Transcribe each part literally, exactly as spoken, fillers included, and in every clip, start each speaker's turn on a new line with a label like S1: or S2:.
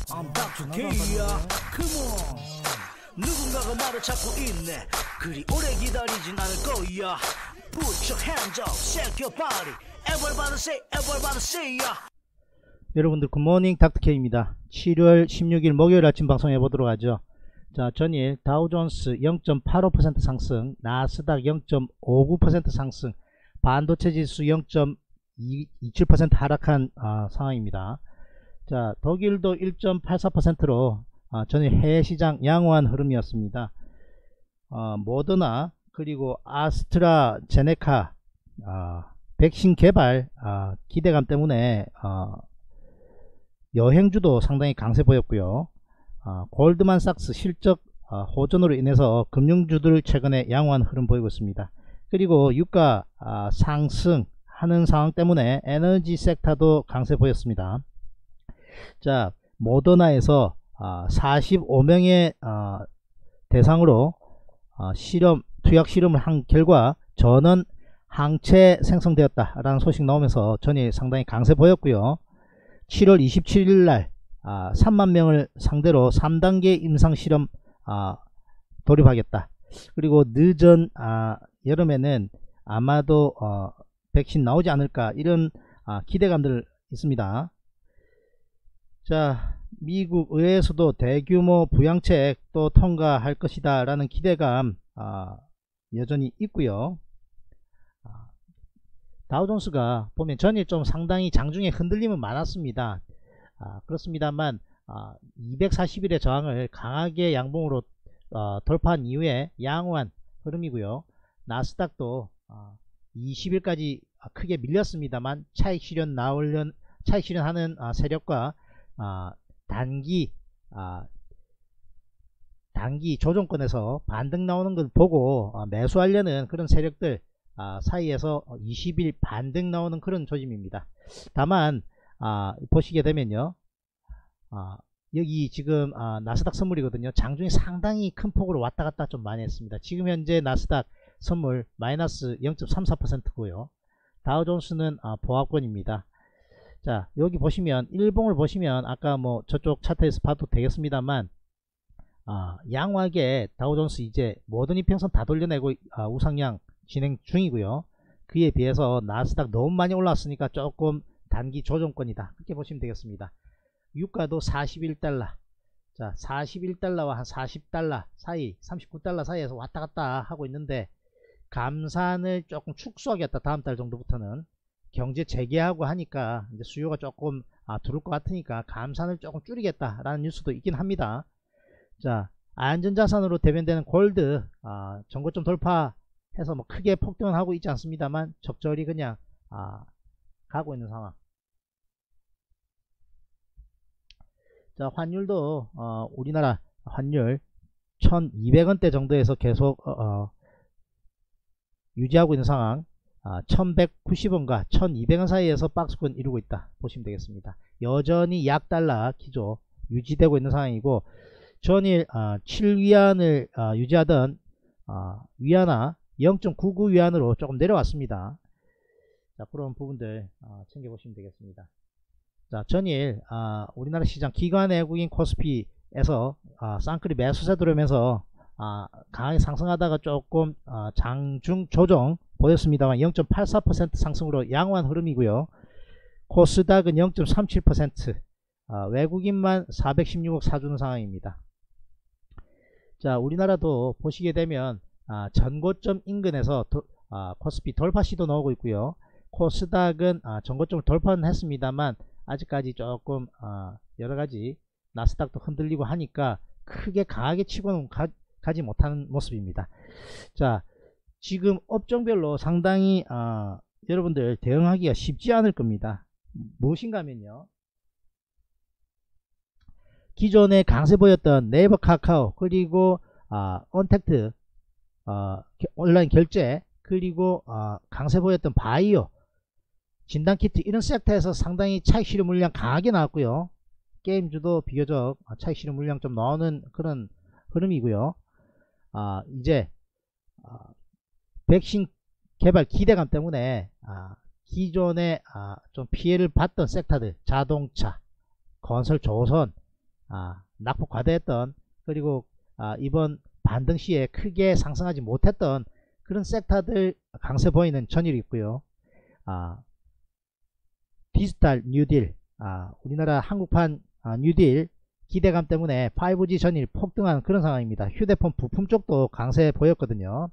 S1: I'm 닥터 K야. Come on. 누군가가 나를 찾고 있네. 그리 오래 기다리진 않을 거야. Put your hands up, shake your body. Everybody say, everybody say ya.
S2: 여러분들 굿모닝 닥터 K입니다. 칠월 십육일 목요일 아침 방송해 보도록 하죠. 자, 전일 다우존스 영 점 팔오 퍼센트 상승, 나스닥 영 점 오구 퍼센트 상승, 반도체 지수 영 점 이칠 퍼센트 하락한 아, 상황입니다. 자, 독일도 일 점 팔사 퍼센트로 아, 전일 해외 시장 양호한 흐름이었습니다. 어, 모더나 그리고 아스트라제네카 아, 백신 개발 아, 기대감 때문에 어, 여행주도 상당히 강세 보였고요. 아, 골드만삭스 실적 아, 호전으로 인해서 금융주들 최근에 양호한 흐름 보이고 있습니다. 그리고 유가 아, 상승하는 상황 때문에 에너지 섹터도 강세 보였습니다. 자, 모더나에서 아, 사십오 명의 아, 대상으로 아, 실험 투약 실험을 한 결과 전원 항체 생성되었다 라는 소식 나오면서 전일 상당히 강세 보였고요. 칠월 이십칠일 날 아, 삼만 명을 상대로 삼 단계 임상실험 아, 돌입하겠다. 그리고 늦은 아, 여름에는 아마도 어, 백신 나오지 않을까 이런 아, 기대감들 있습니다. 자, 미국 의회에서도 대규모 부양책 또 통과할 것이다 라는 기대감 아, 여전히 있고요. 아, 다우존스가 보면 전일 좀 상당히 장중에 흔들림은 많았습니다. 아, 그렇습니다만 아, 이백사십 일의 저항을 강하게 양봉으로 어, 돌파한 이후에 양호한 흐름이고요. 나스닥도 아, 이십 일까지 크게 밀렸습니다만 차익 실현 나오려는 차익 실현하는 아, 세력과 아, 단기 아, 단기 조정권에서 반등 나오는 걸 보고 아, 매수하려는 그런 세력들 아, 사이에서 이십 일 반등 나오는 그런 조짐입니다. 다만 아, 보시게 되면요, 아, 여기 지금 아, 나스닥 선물이거든요. 장중에 상당히 큰 폭으로 왔다갔다 좀 많이 했습니다. 지금 현재 나스닥 선물 마이너스 영 점 삼사 퍼센트고요 다우존스는 아, 보합권입니다. 자, 여기 보시면 일봉을 보시면 아까 뭐 저쪽 차트에서 봐도 되겠습니다만 아, 양호하게 다우존스 이제 모든 이평선 다 돌려내고 아, 우상향 진행 중이고요. 그에 비해서 나스닥 너무 많이 올랐으니까 조금 단기 조정권이다 그렇게 보시면 되겠습니다. 유가도 사십일 달러, 자, 사십일 달러와 한 사십 달러 사이, 삼십구 달러 사이에서 왔다갔다 하고 있는데 감산을 조금 축소하겠다. 다음 달 정도부터는 경제 재개하고 하니까 이제 수요가 조금 아, 들어올 것 같으니까 감산을 조금 줄이겠다 라는 뉴스도 있긴 합니다. 자, 안전자산으로 대변되는 골드 아, 전고점 돌파해서 뭐 크게 폭등은 하고 있지 않습니다만 적절히 그냥 아, 가고 있는 상황. 자, 환율도 어, 우리나라 환율 천이백 원대 정도에서 계속 어, 어, 유지하고 있는 상황. 아, 천백구십 원과 천이백 원 사이에서 박스권 이루고 있다 보시면 되겠습니다. 여전히 약 달러 기조 유지되고 있는 상황이고 전일 아, 칠 위안을 아, 유지하던 아, 위안화 영 점 구구 위안으로 조금 내려왔습니다. 자, 그런 부분들 아, 챙겨보시면 되겠습니다. 자, 전일 아, 우리나라 시장 기관 외국인 코스피에서 아, 쌍끌이 매수세 들어오면서 아, 강하게 상승하다가 조금 아, 장중 조정 보였습니다만 영 점 팔사 퍼센트 상승으로 양호한 흐름이고요. 코스닥은 영 점 삼칠 퍼센트 아, 외국인만 사백십육억 사주는 상황입니다. 자, 우리나라도 보시게 되면 아, 전고점 인근에서 도, 아, 코스피 돌파 시도 나오고 있고요. 코스닥은 아, 전고점을 돌파는 했습니다만 아직까지 조금 아, 여러가지 나스닥도 흔들리고 하니까 크게 강하게 치고는 가, 가지 못하는 모습입니다. 자, 지금 업종별로 상당히 아, 여러분들 대응하기가 쉽지 않을 겁니다. 무엇인가 하면요, 기존에 강세 보였던 네이버 카카오 그리고 아, 언택트 아, 온라인 결제 그리고 아, 강세 보였던 바이오 진단키트 이런 섹터에서 상당히 차익 실현 물량 강하게 나왔고요. 게임주도 비교적 차익 실현 물량 좀 나오는 그런 흐름이고요. 아, 이제 아, 백신 개발 기대감 때문에 아, 기존에 아, 좀 피해를 봤던 섹터들 자동차, 건설, 조선 아, 낙폭 과대했던, 그리고 아, 이번 반등 시에 크게 상승하지 못했던 그런 섹터들 강세 보이는 전일이 있고요. 아, 디지털 뉴딜, 아, 우리나라 한국판 아, 뉴딜 기대감 때문에 파이브지 전일 폭등한 그런 상황입니다. 휴대폰 부품 쪽도 강세 보였거든요.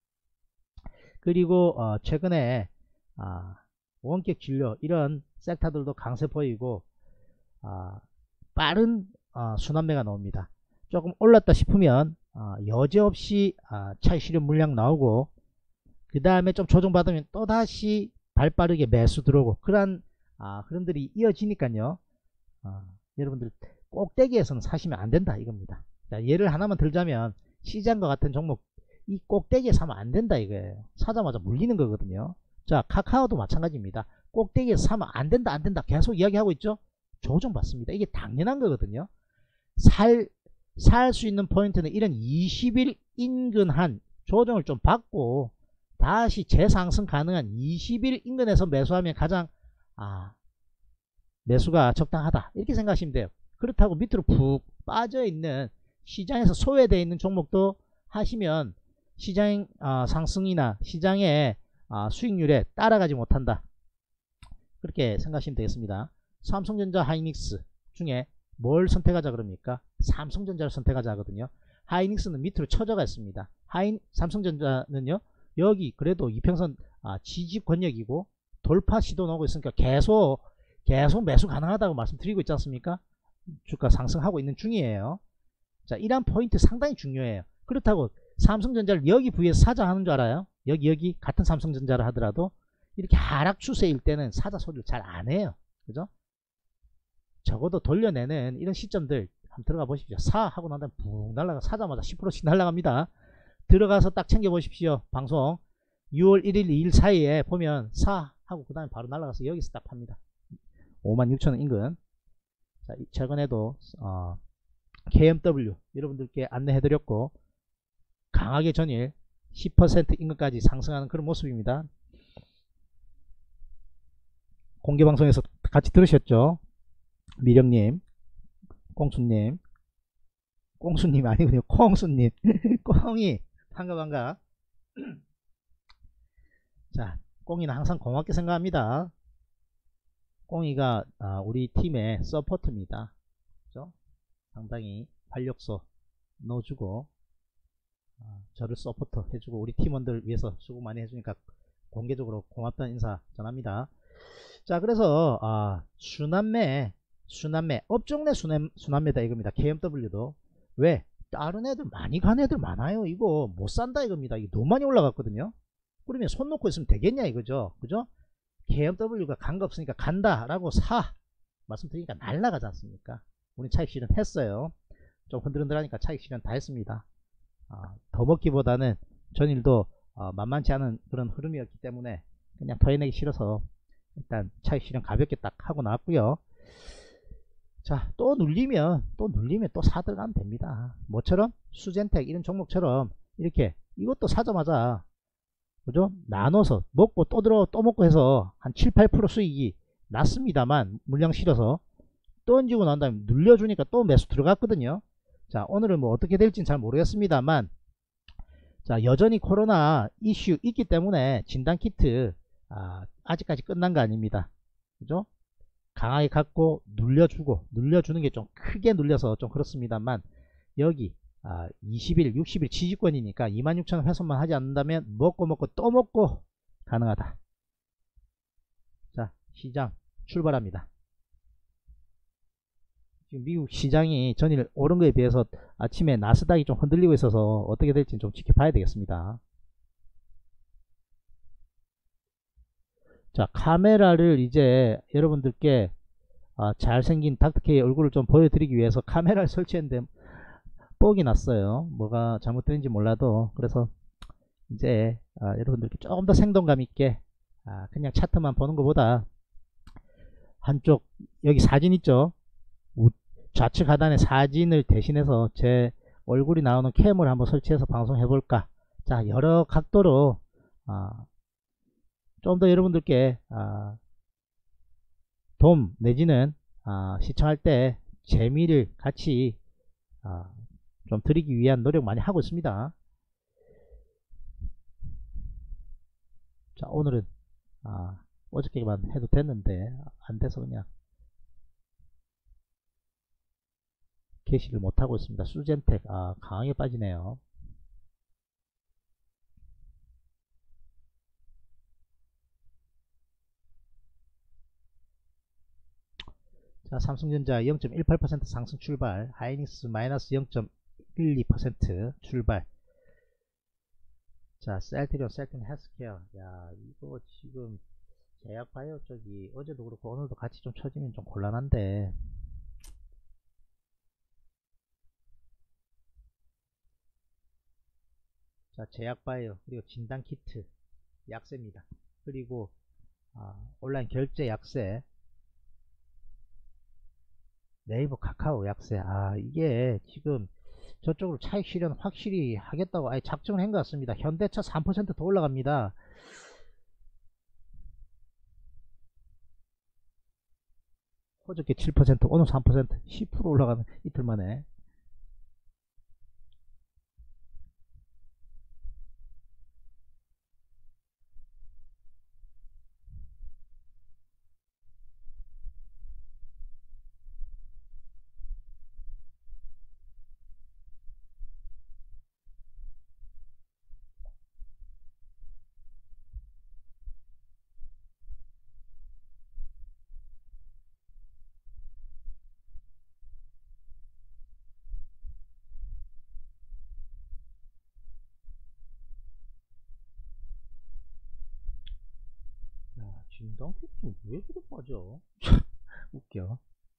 S2: 그리고 어, 최근에 아, 원격 진료 이런 섹터들도 강세 보이고 아, 빠른 어, 순환매가 나옵니다. 조금 올랐다 싶으면 어, 여지없이 아, 차익 실현 물량 나오고, 그 다음에 좀 조정받으면 또다시 발빠르게 매수 들어오고, 그런 아, 흐름들이 이어지니까요. 어, 여러분들 꼭대기에서는 사시면 안 된다 이겁니다. 자, 예를 하나만 들자면 시장과 같은 종목 이 꼭대기에 사면 안 된다 이거예요. 사자마자 물리는 거거든요. 자, 카카오도 마찬가지입니다. 꼭대기에서 사면 안 된다 안 된다 계속 이야기하고 있죠. 조정받습니다. 이게 당연한 거거든요. 살 살 수 있는 포인트는 이런 이십 일 인근한 조정을 좀 받고 다시 재상승 가능한 이십 일 인근에서 매수하면 가장 아, 매수가 적당하다 이렇게 생각하시면 돼요. 그렇다고 밑으로 푹 빠져있는 시장에서 소외되어 있는 종목도 하시면 시장 어, 상승이나 시장의 어, 수익률에 따라가지 못한다 그렇게 생각하시면 되겠습니다. 삼성전자, 하이닉스 중에 뭘 선택하자 그럽니까? 삼성전자를 선택하자 하거든요. 하이닉스는 밑으로 쳐져가 있습니다. 하이, 삼성전자는요 여기 그래도 이평선 아, 지지 권역이고 돌파 시도 나오고 있으니까 계속 계속 매수 가능하다고 말씀드리고 있지 않습니까? 주가 상승하고 있는 중이에요. 자, 이러한 포인트 상당히 중요해요. 그렇다고 삼성전자를 여기 부위에서 사자 하는 줄 알아요? 여기 여기 같은 삼성전자를 하더라도 이렇게 하락 추세일 때는 사자 소리를 잘 안 해요. 그죠? 적어도 돌려내는 이런 시점들 한번 들어가 보십시오. 사 하고 난 다음에 푹 날라가, 사자마자 십 퍼센트씩 날라갑니다. 들어가서 딱 챙겨 보십시오. 방송 유월 일일 이일 사이에 보면 사 하고 그 다음에 바로 날라가서 여기서 딱 팝니다. 오만 육천 원 인근. 자, 최근에도 어, 케이엠더블유 여러분들께 안내해드렸고 강하게 전일 십 퍼센트 인근까지 상승하는 그런 모습입니다. 공개방송에서 같이 들으셨죠? 미령님, 꽁수님, 꽁수님 아니군요. 콩수님, 꽁이 반가 반가. 자, 꽁이는 항상 고맙게 생각합니다. 꽁이가 아, 우리 팀의 서포트입니다. 그렇죠? 상당히 활력소 넣어주고 아, 저를 서포터 해주고 우리 팀원들 위해서 수고 많이 해주니까 공개적으로 고맙다는 인사 전합니다. 자, 그래서 아, 순환매 순환매 업종 내 순환, 순환매다 이겁니다. 케이엠더블유도 왜? 다른 애들 많이 간 애들 많아요. 이거 못 산다 이겁니다. 이거 너무 많이 올라갔거든요. 그러면 손 놓고 있으면 되겠냐 이거죠. 그죠? 케이엠더블유가 간 거 없으니까 간다 라고 사 말씀드리니까 날라가지 않습니까? 우리 차익 실현 했어요. 좀 흔들흔들하니까 차익 실현 다 했습니다. 아, 더 먹기보다는 전일도 어, 만만치 않은 그런 흐름이었기 때문에 그냥 토해내기 싫어서 일단 차익 실현 가볍게 딱 하고 나왔고요. 자, 또 눌리면 또 눌리면 또 사 들어가면 됩니다. 뭐처럼 수젠텍 이런 종목처럼 이렇게 이것도 사자마자 그죠? 나눠서 먹고 또 들어 또 먹고 해서 한 칠, 팔 퍼센트 수익이 났습니다만 물량 실어서 던지고 난 다음에 눌려주니까 또 매수 들어갔거든요. 자, 오늘은 뭐 어떻게 될지는 잘 모르겠습니다만 자, 여전히 코로나 이슈 있기 때문에 진단키트 아, 아직까지 끝난 거 아닙니다. 그죠? 강하게 갖고 눌려주고 눌려주는 게 좀 크게 눌려서 좀 그렇습니다만 여기 아, 이십 일, 육십 일 지지권이니까 이만 육천 원 훼손만 하지 않는다면 먹고 먹고 또 먹고 가능하다. 자, 시장 출발합니다. 지금 미국 시장이 전일 오른 거에 비해서 아침에 나스닥이 좀 흔들리고 있어서 어떻게 될지 좀 지켜봐야 되겠습니다. 자, 카메라를 이제 여러분들께 아, 잘생긴 닥터케이의 얼굴을 좀 보여드리기 위해서 카메라를 설치했는데 뻑이 났어요. 뭐가 잘못된지 몰라도. 그래서 이제 아, 여러분들께 조금 더 생동감 있게 아, 그냥 차트만 보는 것보다 한쪽 여기 사진 있죠. 좌측 하단에 사진을 대신해서 제 얼굴이 나오는 캠을 한번 설치해서 방송해 볼까. 자, 여러 각도로 아, 좀 더 여러분들께 아, 도움 내지는 아, 시청할 때 재미를 같이 아, 좀 드리기 위한 노력 많이 하고 있습니다. 자, 오늘은 아, 어저께만 해도 됐는데 안 돼서 그냥 게시를 못하고 있습니다. 수젠텍 아, 강하게 빠지네요. 자, 삼성전자 영 점 일팔 퍼센트 상승 출발, 하이닉스 마이너스 영 점 일이 퍼센트 출발. 자, 셀트리온, 셀트리온 헬스케어. 야, 이거 지금 제약바이오 쪽이 어제도 그렇고 오늘도 같이 좀 쳐지면 좀 곤란한데. 자, 제약바이오 그리고 진단키트 약세입니다. 그리고 아, 온라인 결제 약세, 네이버 카카오 약세. 아, 이게 지금 저쪽으로 차익 실현 확실히 하겠다고 아예 작정을 한 것 같습니다. 현대차 삼 퍼센트 더 올라갑니다. 어저께 칠 퍼센트, 오늘 삼 퍼센트, 십 퍼센트 올라가는 이틀 만에. 야, 진단키트 왜 이렇게 빠져? 웃겨.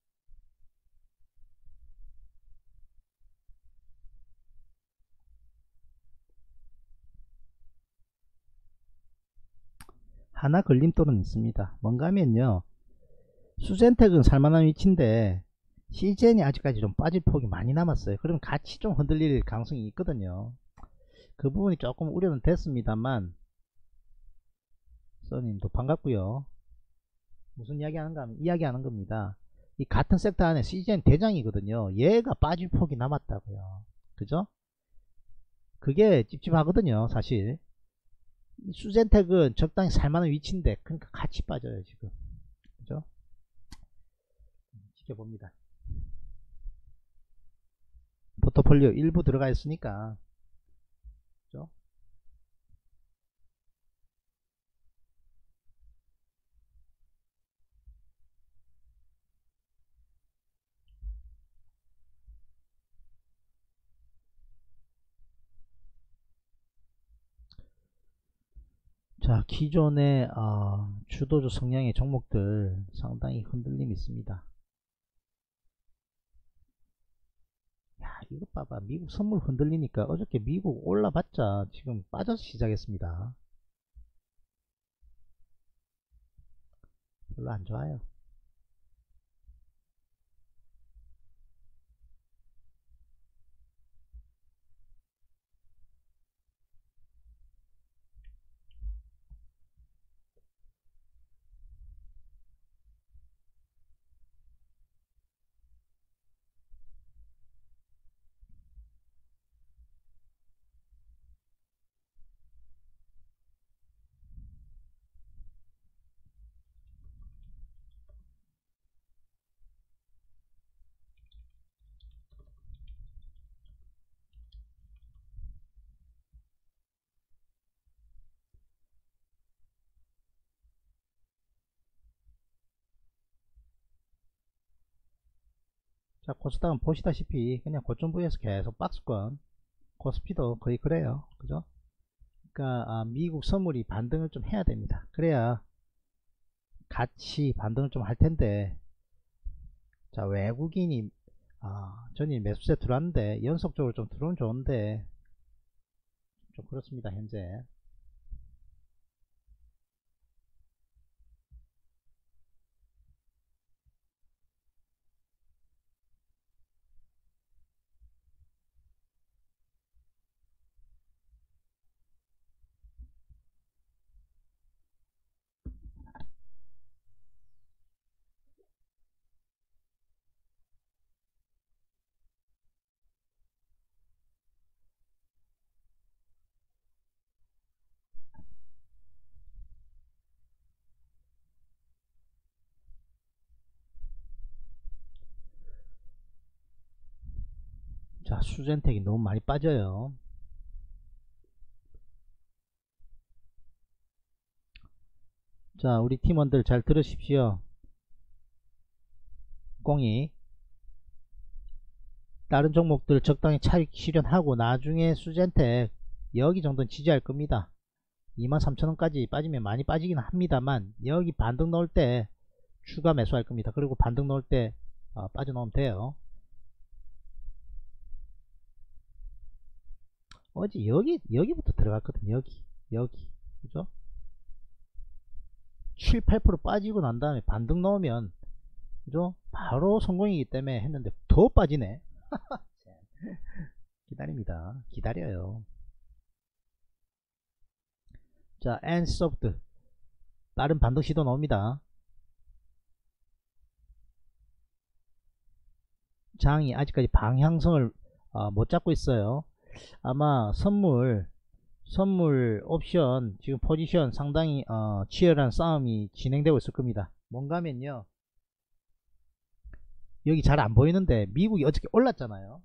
S2: 하나 걸림돌은 있습니다. 뭔가 하면요, 수젠텍은 살만한 위치인데 씨젠이 아직까지 좀 빠질 폭이 많이 남았어요. 그럼 같이 좀 흔들릴 가능성이 있거든요. 그 부분이 조금 우려는 됐습니다만. 써님도 반갑고요. 무슨 이야기 하는가 하면 이야기 하는 겁니다. 이 같은 섹터 안에 씨젠 대장이거든요. 얘가 빠질 폭이 남았다고요. 그죠? 그게 찝찝하거든요, 사실. 수젠텍은 적당히 살만한 위치인데, 그러니까 같이 빠져요, 지금. 그죠? 지켜봅니다. 포트폴리오 일부 들어가 있으니까. 그죠? 자, 기존의 어, 주도주 성향의 종목들 상당히 흔들림이 있습니다. 야, 이거 봐봐. 미국 선물 흔들리니까 어저께 미국 올라봤자 지금 빠져서 시작했습니다. 별로 안 좋아요. 자, 코스닥은 보시다시피 그냥 고점 부위에서 계속 박스권, 코스피도 거의 그래요. 그죠? 그러니까 아, 미국 선물이 반등을 좀 해야 됩니다. 그래야 같이 반등을 좀 할 텐데. 자, 외국인이 아, 전일 매수세 들어왔는데 연속적으로 좀 들어오면 좋은데 좀 그렇습니다, 현재. 수젠텍이 너무 많이 빠져요. 자, 우리 팀원들 잘 들으십시오. 공이 다른 종목들 적당히 차익 실현하고 나중에 수젠텍 여기 정도는 지지할 겁니다. 이만 삼천 원까지 빠지면 많이 빠지긴 합니다만 여기 반등 넣을 때 추가 매수할 겁니다. 그리고 반등 넣을 때 어, 빠져나오면 돼요. 어제 여기 여기부터 들어갔거든. 여기 여기 그죠? 칠, 팔 퍼센트 빠지고 난 다음에 반등 넣으면 그죠? 바로 성공이기 때문에 했는데 더 빠지네. 기다립니다. 기다려요. 자, 엔소프트 다른 반등 시도 나옵니다. 장이 아직까지 방향성을 어, 못 잡고 있어요. 아마 선물 선물 옵션 지금 포지션 상당히 어, 치열한 싸움이 진행되고 있을 겁니다. 뭔가 하면요, 여기 잘 안 보이는데 미국이 어저께 올랐잖아요.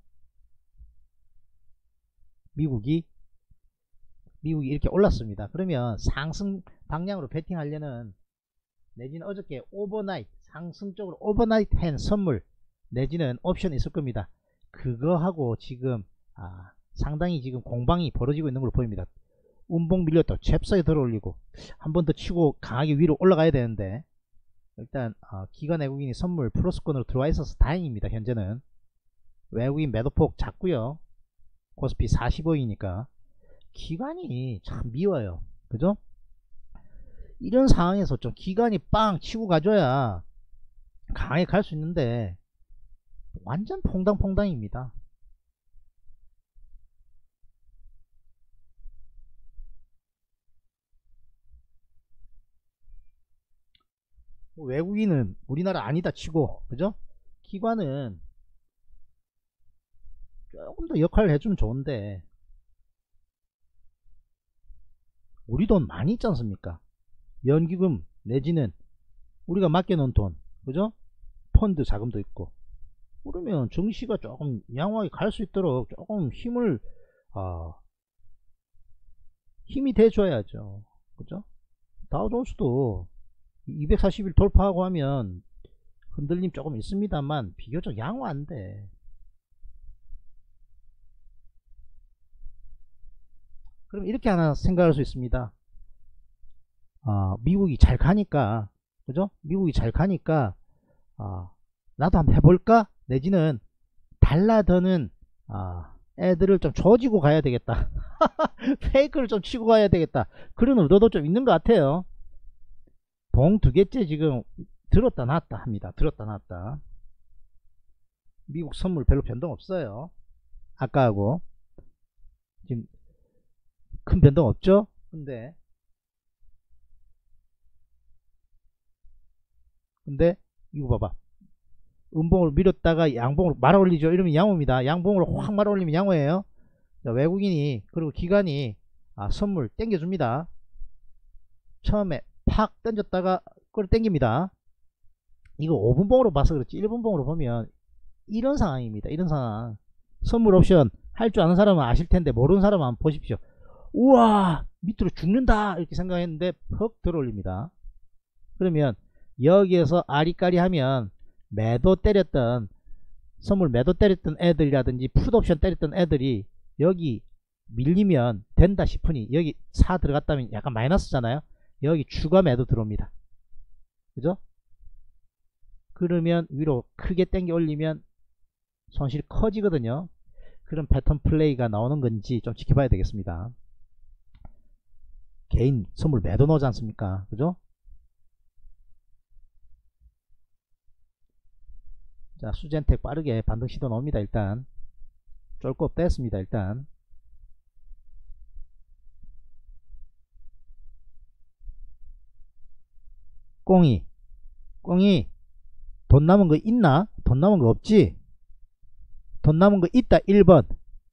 S2: 미국이 미국이 이렇게 올랐습니다. 그러면 상승 방향으로 베팅하려는, 내지는 어저께 오버나이트 상승 쪽으로 오버나이트 한 선물 내지는 옵션이 있을 겁니다. 그거하고 지금 아, 상당히 지금 공방이 벌어지고 있는 걸로 보입니다. 운봉 밀렸다 잽싸게 들어올리고 한 번 더 치고 강하게 위로 올라가야 되는데, 일단 어, 기관 외국인이 선물 플러스권으로 들어와 있어서 다행입니다. 현재는 외국인 매도폭 작고요. 코스피 사십오이니까 기관이 참 미워요. 그죠? 이런 상황에서 좀 기관이 빵 치고 가줘야 강하게 갈 수 있는데 완전 퐁당퐁당입니다. 외국인은 우리나라 아니다 치고 그죠? 기관은 조금 더 역할을 해주면 좋은데 우리 돈 많이 있지 않습니까? 연기금 내지는 우리가 맡겨놓은 돈 그죠? 펀드 자금도 있고, 그러면 증시가 조금 양호하게 갈 수 있도록 조금 힘을 아, 힘이 돼줘야죠. 그죠? 다우존스도 이백사십 일 돌파하고 하면 흔들림 조금 있습니다만 비교적 양호 안돼. 그럼 이렇게 하나 생각할 수 있습니다. 아, 미국이 잘 가니까 그죠? 미국이 잘 가니까 아, 나도 한번 해볼까? 내지는 달라드는 아, 애들을 좀 조지고 가야 되겠다. 페이크를 좀 치고 가야 되겠다. 그런 의도도 좀 있는 것 같아요. 봉 두 개째 지금 들었다 놨다 합니다. 들었다 놨다. 미국 선물 별로 변동 없어요. 아까하고 지금 큰 변동 없죠? 근데 근데 이거 봐봐. 음봉으로 밀었다가 양봉으로 말아 올리죠. 이러면 양호입니다. 양봉으로 확 말아 올리면 양호예요. 자, 외국인이 그리고 기관이 아, 선물 땡겨줍니다. 처음에 팍 던졌다가 그걸 땡깁니다. 이거 오 분봉으로 봐서 그렇지 일 분봉으로 보면 이런 상황입니다. 이런 상황. 선물 옵션 할 줄 아는 사람은 아실텐데 모르는 사람은 한번 보십시오. 우와 밑으로 죽는다 이렇게 생각했는데 퍽 들어올립니다. 그러면 여기에서 아리까리 하면 매도 때렸던 선물 매도 때렸던 애들이라든지 풋옵션 때렸던 애들이 여기 밀리면 된다 싶으니 여기 사 들어갔다면 약간 마이너스잖아요. 여기 추가 매도 들어옵니다. 그죠? 그러면 위로 크게 당겨 올리면 손실이 커지거든요. 그런 패턴 플레이가 나오는 건지 좀 지켜봐야 되겠습니다. 개인 선물 매도 넣지 않습니까? 그죠? 자, 수젠텍 빠르게 반등 시도 나옵니다. 일단 쫄고 뺐습니다. 일단 꽁이 꽁이 돈 남은 거 있나? 돈 남은 거 없지? 돈 남은 거 있다. 일 번.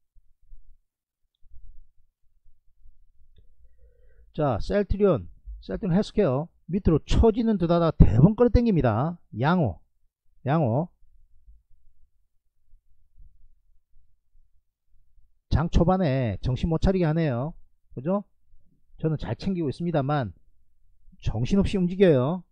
S2: 자, 셀트리온 셀트리온 헬스케어 밑으로 쳐지는 듯 하다가 대번 끌어당깁니다. 양호 양호 장 초반에 정신 못 차리게 하네요. 그죠? 저는 잘 챙기고 있습니다만 정신없이 움직여요.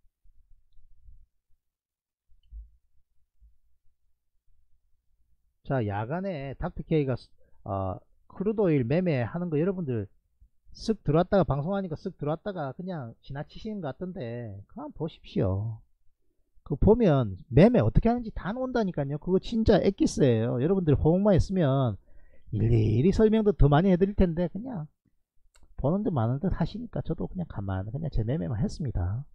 S2: 자, 야간에 닥터케이가 어, 크루드오일 매매하는 거 여러분들 쓱 들어왔다가 방송하니까 쓱 들어왔다가 그냥 지나치시는 것 같던데 그만 보십시오. 그거 보면 매매 어떻게 하는지 다 나온다니까요. 그거 진짜 엑기스예요. 여러분들 호응만 했으면 일일이 설명도 더 많이 해드릴 텐데 그냥 보는 듯 마는 듯 하시니까 저도 그냥 가만 그냥 제 매매만 했습니다.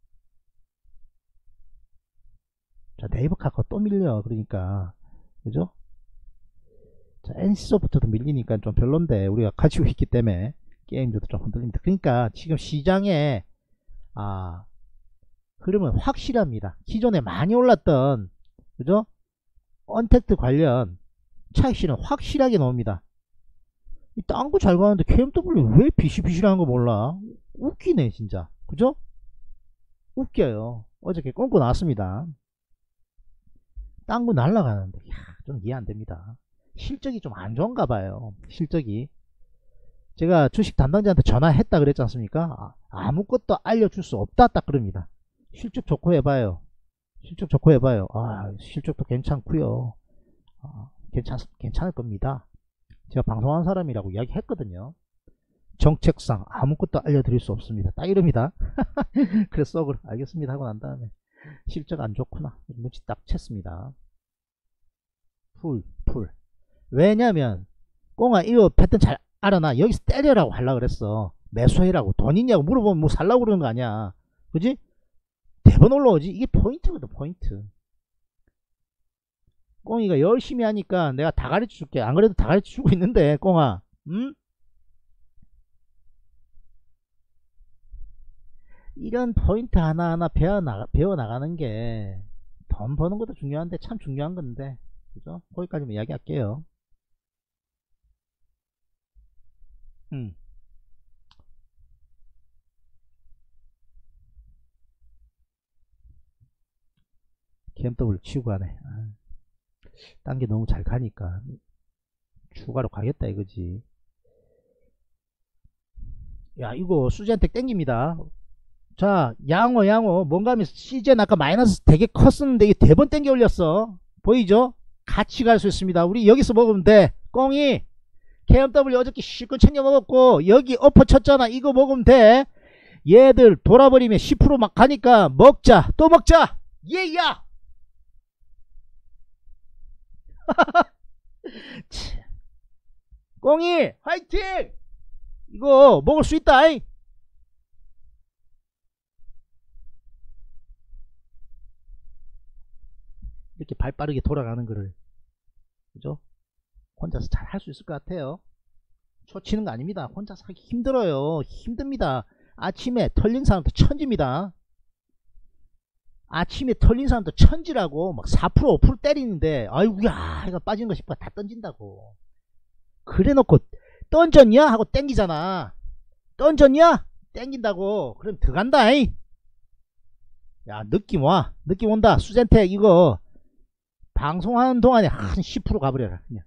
S2: 자, 네이버 카카오 또 밀려. 그러니까 그죠? 자, 엔씨소프트도 밀리니까 좀 별론데 우리가 가지고 있기 때문에 게임주도 좀 흔들립니다. 그러니까 지금 시장에 아 흐름은 확실합니다. 기존에 많이 올랐던 그죠? 언택트 관련 차익실은 확실하게 나옵니다. 딴 거 잘 가는데 케이엠더블유 왜 비실비실한 거 몰라? 웃기네 진짜. 그죠? 웃겨요. 어저께 꽁고 나왔습니다. 딴 거 날라가는데 야, 좀 이해 안 됩니다. 실적이 좀 안 좋은가 봐요. 실적이. 제가 주식 담당자한테 전화했다 그랬지 않습니까? 아, 아무것도 알려줄 수 없다 딱 그럽니다. 실적 좋고 해봐요. 실적 좋고 해봐요. 아, 실적도 괜찮고요. 아, 괜찮, 괜찮을 겁니다. 제가 방송한 사람이라고 이야기 했거든요. 정책상 아무것도 알려드릴 수 없습니다. 딱 이럽니다. 그래서 썩을 알겠습니다 하고 난 다음에 실적 안 좋구나 눈치 딱 챘습니다. 풀, 풀. 왜냐면 꽁아 이거 패턴 잘 알아나. 여기서 때려라고 하려고 그랬어. 매수해라고. 돈 있냐고 물어보면 뭐 살라고 그러는 거 아니야. 그지? 대번 올라오지. 이게 포인트거든 포인트. 꽁이가 열심히 하니까 내가 다 가르쳐 줄게. 안 그래도 다 가르쳐 주고 있는데 꽁아 응? 이런 포인트 하나하나 배워나가, 배워나가는 게 돈 버는 것도 중요한데 참 중요한 건데 그죠? 거기까지만 이야기할게요. 음. 케이엠더블유 치고 가네. 아, 딴 게 너무 잘 가니까 추가로 가겠다 이거지. 야 이거 수지한테 땡깁니다. 자 양호 양호 뭔가 하면 씨젠 아까 마이너스 되게 컸었는데 이게 대번 땡겨 올렸어. 보이죠? 같이 갈 수 있습니다. 우리 여기서 먹으면 돼. 꽁이 케이엠더블유 어저께 실컷 챙겨 먹었고 여기 엎어 쳤잖아. 이거 먹으면 돼. 얘들 돌아버리면 십 퍼센트 막 가니까 먹자. 또 먹자. 예야. 꽁이 화이팅. 이거 먹을 수 있다. 이렇게 발 빠르게 돌아가는 거를 그죠? 혼자서 잘 할 수 있을 것 같아요. 초치는 거 아닙니다. 혼자서 하기 힘들어요. 힘듭니다. 아침에 털린 사람도 천지입니다. 아침에 털린 사람도 천지라고 막 사 퍼센트 오 퍼센트 때리는데 아이고야 이거 빠지는 거 싶어 다 던진다고. 그래 놓고 던졌냐 하고 땡기잖아. 던졌냐 땡긴다고. 그럼 들어간다. 야 느낌 와. 느낌 온다. 수젠텍 이거 방송하는 동안에 한 십 퍼센트 가버려라 그냥.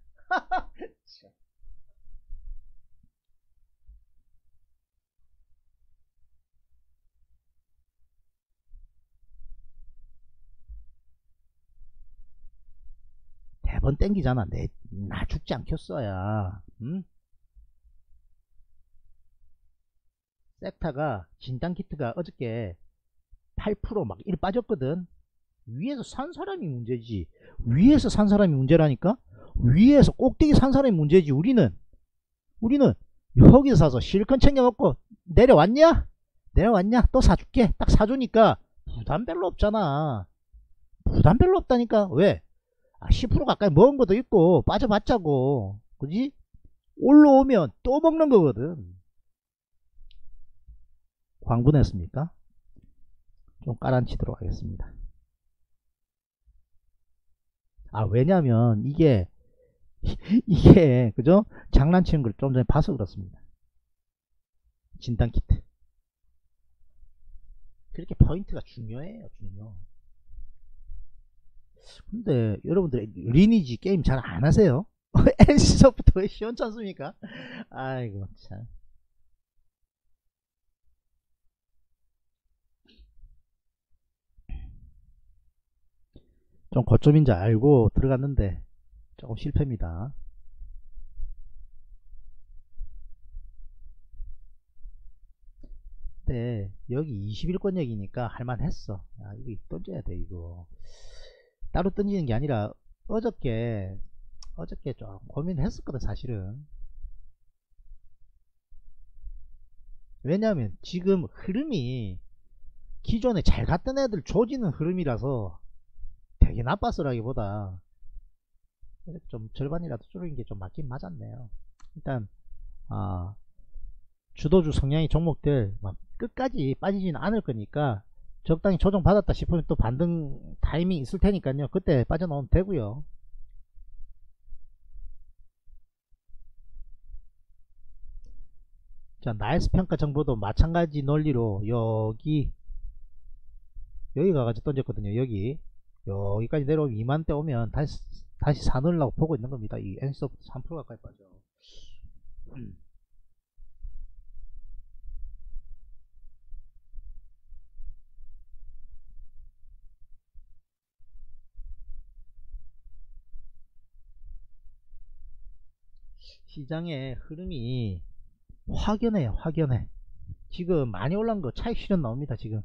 S2: 대번 땡기잖아. 내, 나 죽지 않겠어야. 응? 섹타가 진단키트가 어저께 팔 퍼센트 막 일 빠졌거든. 위에서 산 사람이 문제지. 위에서 산 사람이 문제라니까. 위에서 꼭대기 산 사람이 문제지. 우리는 우리는 여기서 사서 실컷 챙겨 먹고 내려왔냐? 내려왔냐? 또 사줄게. 딱 사주니까 부담 별로 없잖아. 부담 별로 없다니까. 왜? 아, 십 퍼센트 가까이 먹은 것도 있고 빠져봤자고. 그지? 올라오면 또 먹는 거거든. 광분했습니까? 좀 깔아치도록 하겠습니다. 아 왜냐면 이게 이게 그죠? 장난치는 걸 좀 전에 봐서 그렇습니다. 진단키트 그렇게 포인트가 중요해요. 중요. 근데 여러분들 리니지 게임 잘 안 하세요? 엔씨소프트 왜 시원찮습니까? 아이고 참. 좀 고점인지 알고 들어갔는데 조금 실패입니다. 근데 여기 이십 일권역이니까 할만했어. 아, 이거 던져야 돼 이거. 따로 던지는 게 아니라 어저께 어저께 좀 고민했었거든 사실은. 왜냐하면 지금 흐름이 기존에 잘 갔던 애들 조지는 흐름이라서 되게 나빴으라기보다 좀 절반이라도 줄인 게 좀 맞긴 맞았네요. 일단 아, 주도주 성향의 종목들 막 끝까지 빠지지는 않을 거니까 적당히 조정받았다 싶으면 또 반등 타이밍 있을 테니까요. 그때 빠져나오면 되고요. 자, 나이스 평가 정보도 마찬가지 논리로 여기 여기 가가지고 던졌거든요. 여기 여기까지 내려오면 이만대 오면 다시 다시 사놓으려고 보고 있는 겁니다. 이 엔소프트 삼 퍼센트 가까이 빠져. 음. 시장의 흐름이 확연해요. 확연해. 지금 많이 올라온 거 차익 실현 나옵니다. 지금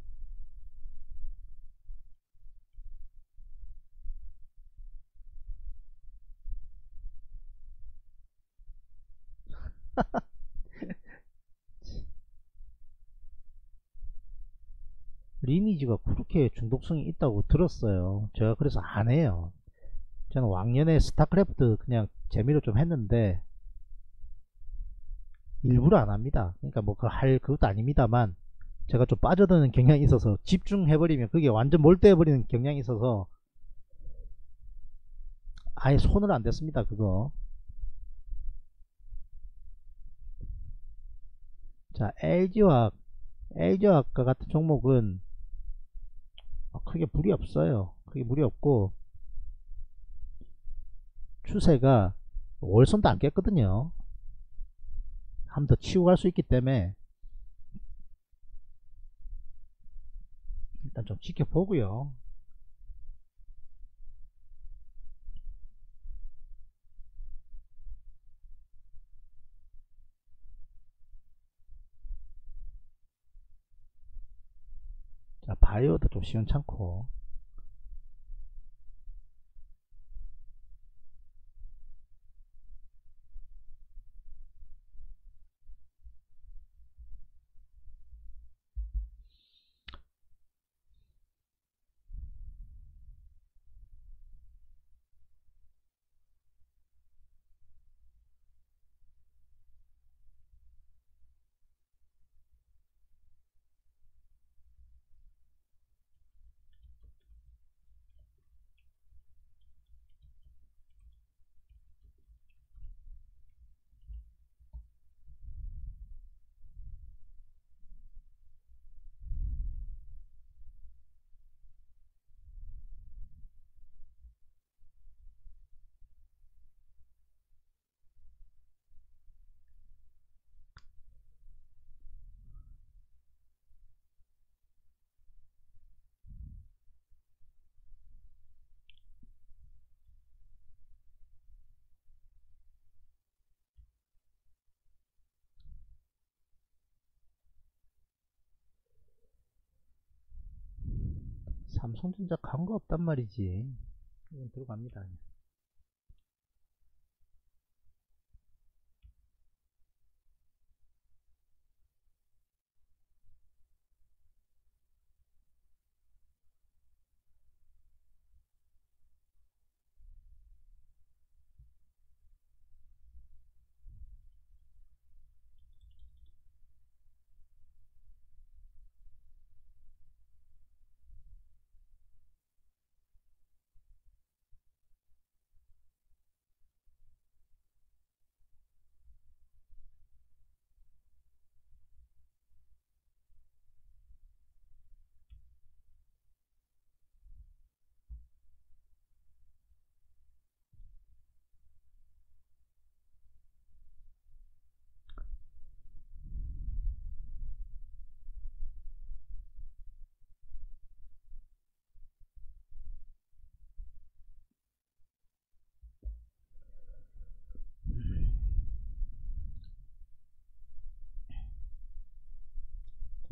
S2: 리니지가 그렇게 중독성이 있다고 들었어요. 제가 그래서 안 해요. 저는 왕년에 스타크래프트 그냥 재미로 좀 했는데 일부러 안 합니다. 그러니까 뭐 그 할 그것도 아닙니다만 제가 좀 빠져드는 경향이 있어서 집중해버리면 그게 완전 몰두해버리는 경향이 있어서 아예 손을 안 댔습니다. 그거. 자, 엘지화학 엘지화학과 같은 종목은 크게 무리 없어요. 크게 무리 없고 추세가 월선도 안 깼거든요. 한 번 더 치고 갈 수 있기 때문에 일단 좀 지켜보고요. 자, 바이오도 좀 시원찮고 삼성전자 간 거 없단 말이지. 이건 들어갑니다.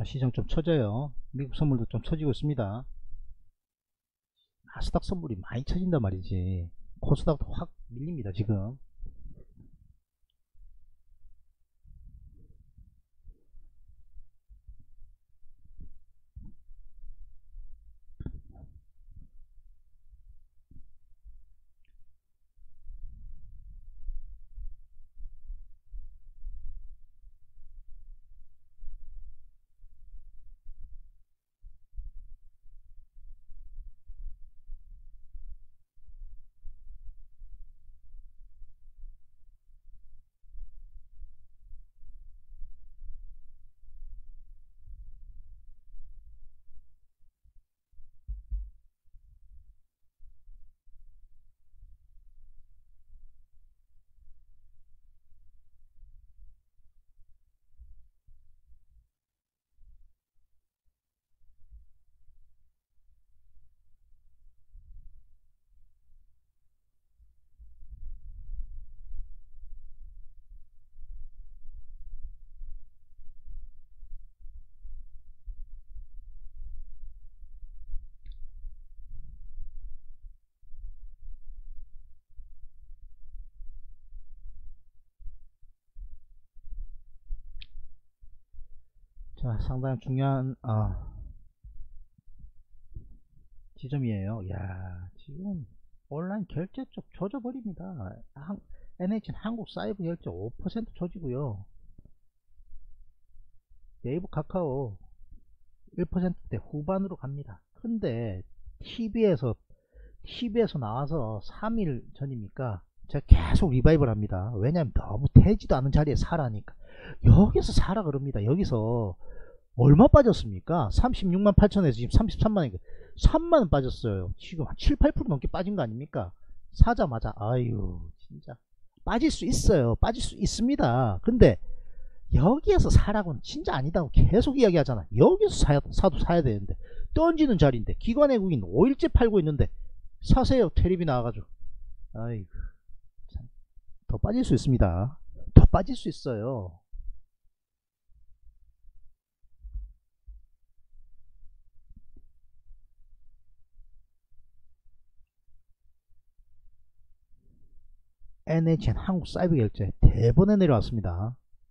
S2: 시장 좀 처져요. 미국 선물도 좀 처지고 있습니다. 나스닥 선물이 많이 처진단 말이지. 코스닥도 확 밀립니다 지금. 자, 상당히 중요한 아, 지점이에요. 야, 지금 온라인 결제 쪽 조져버립니다. 한, 엔에이치는 한국 사이버 결제 오 퍼센트 조지고요. 네이버 카카오 일 퍼센트대 후반으로 갑니다. 근데 티비에서 티비에서 나와서 삼 일 전입니까? 제가 계속 리바이벌 합니다. 왜냐면 너무 되지도 않은 자리에 사라니까. 여기서 사라 그럽니다. 여기서 얼마 빠졌습니까? 삼십육만 팔천에서 지금 삼십삼만이니까 삼만원 빠졌어요. 지금 한 칠, 팔 퍼센트 넘게 빠진 거 아닙니까? 사자마자 아유 진짜 빠질 수 있어요. 빠질 수 있습니다. 근데 여기에서 사라고는 진짜 아니다고 계속 이야기하잖아. 여기서 사야, 사도 사야 되는데 던지는 자리인데 기관 외국인 오 일째 팔고 있는데 사세요. 테레비 나와가지고 아이고 참. 더 빠질 수 있습니다. 더 빠질 수 있어요. 엔에이치엔 한국 사이버 결제 대번에 내려왔습니다.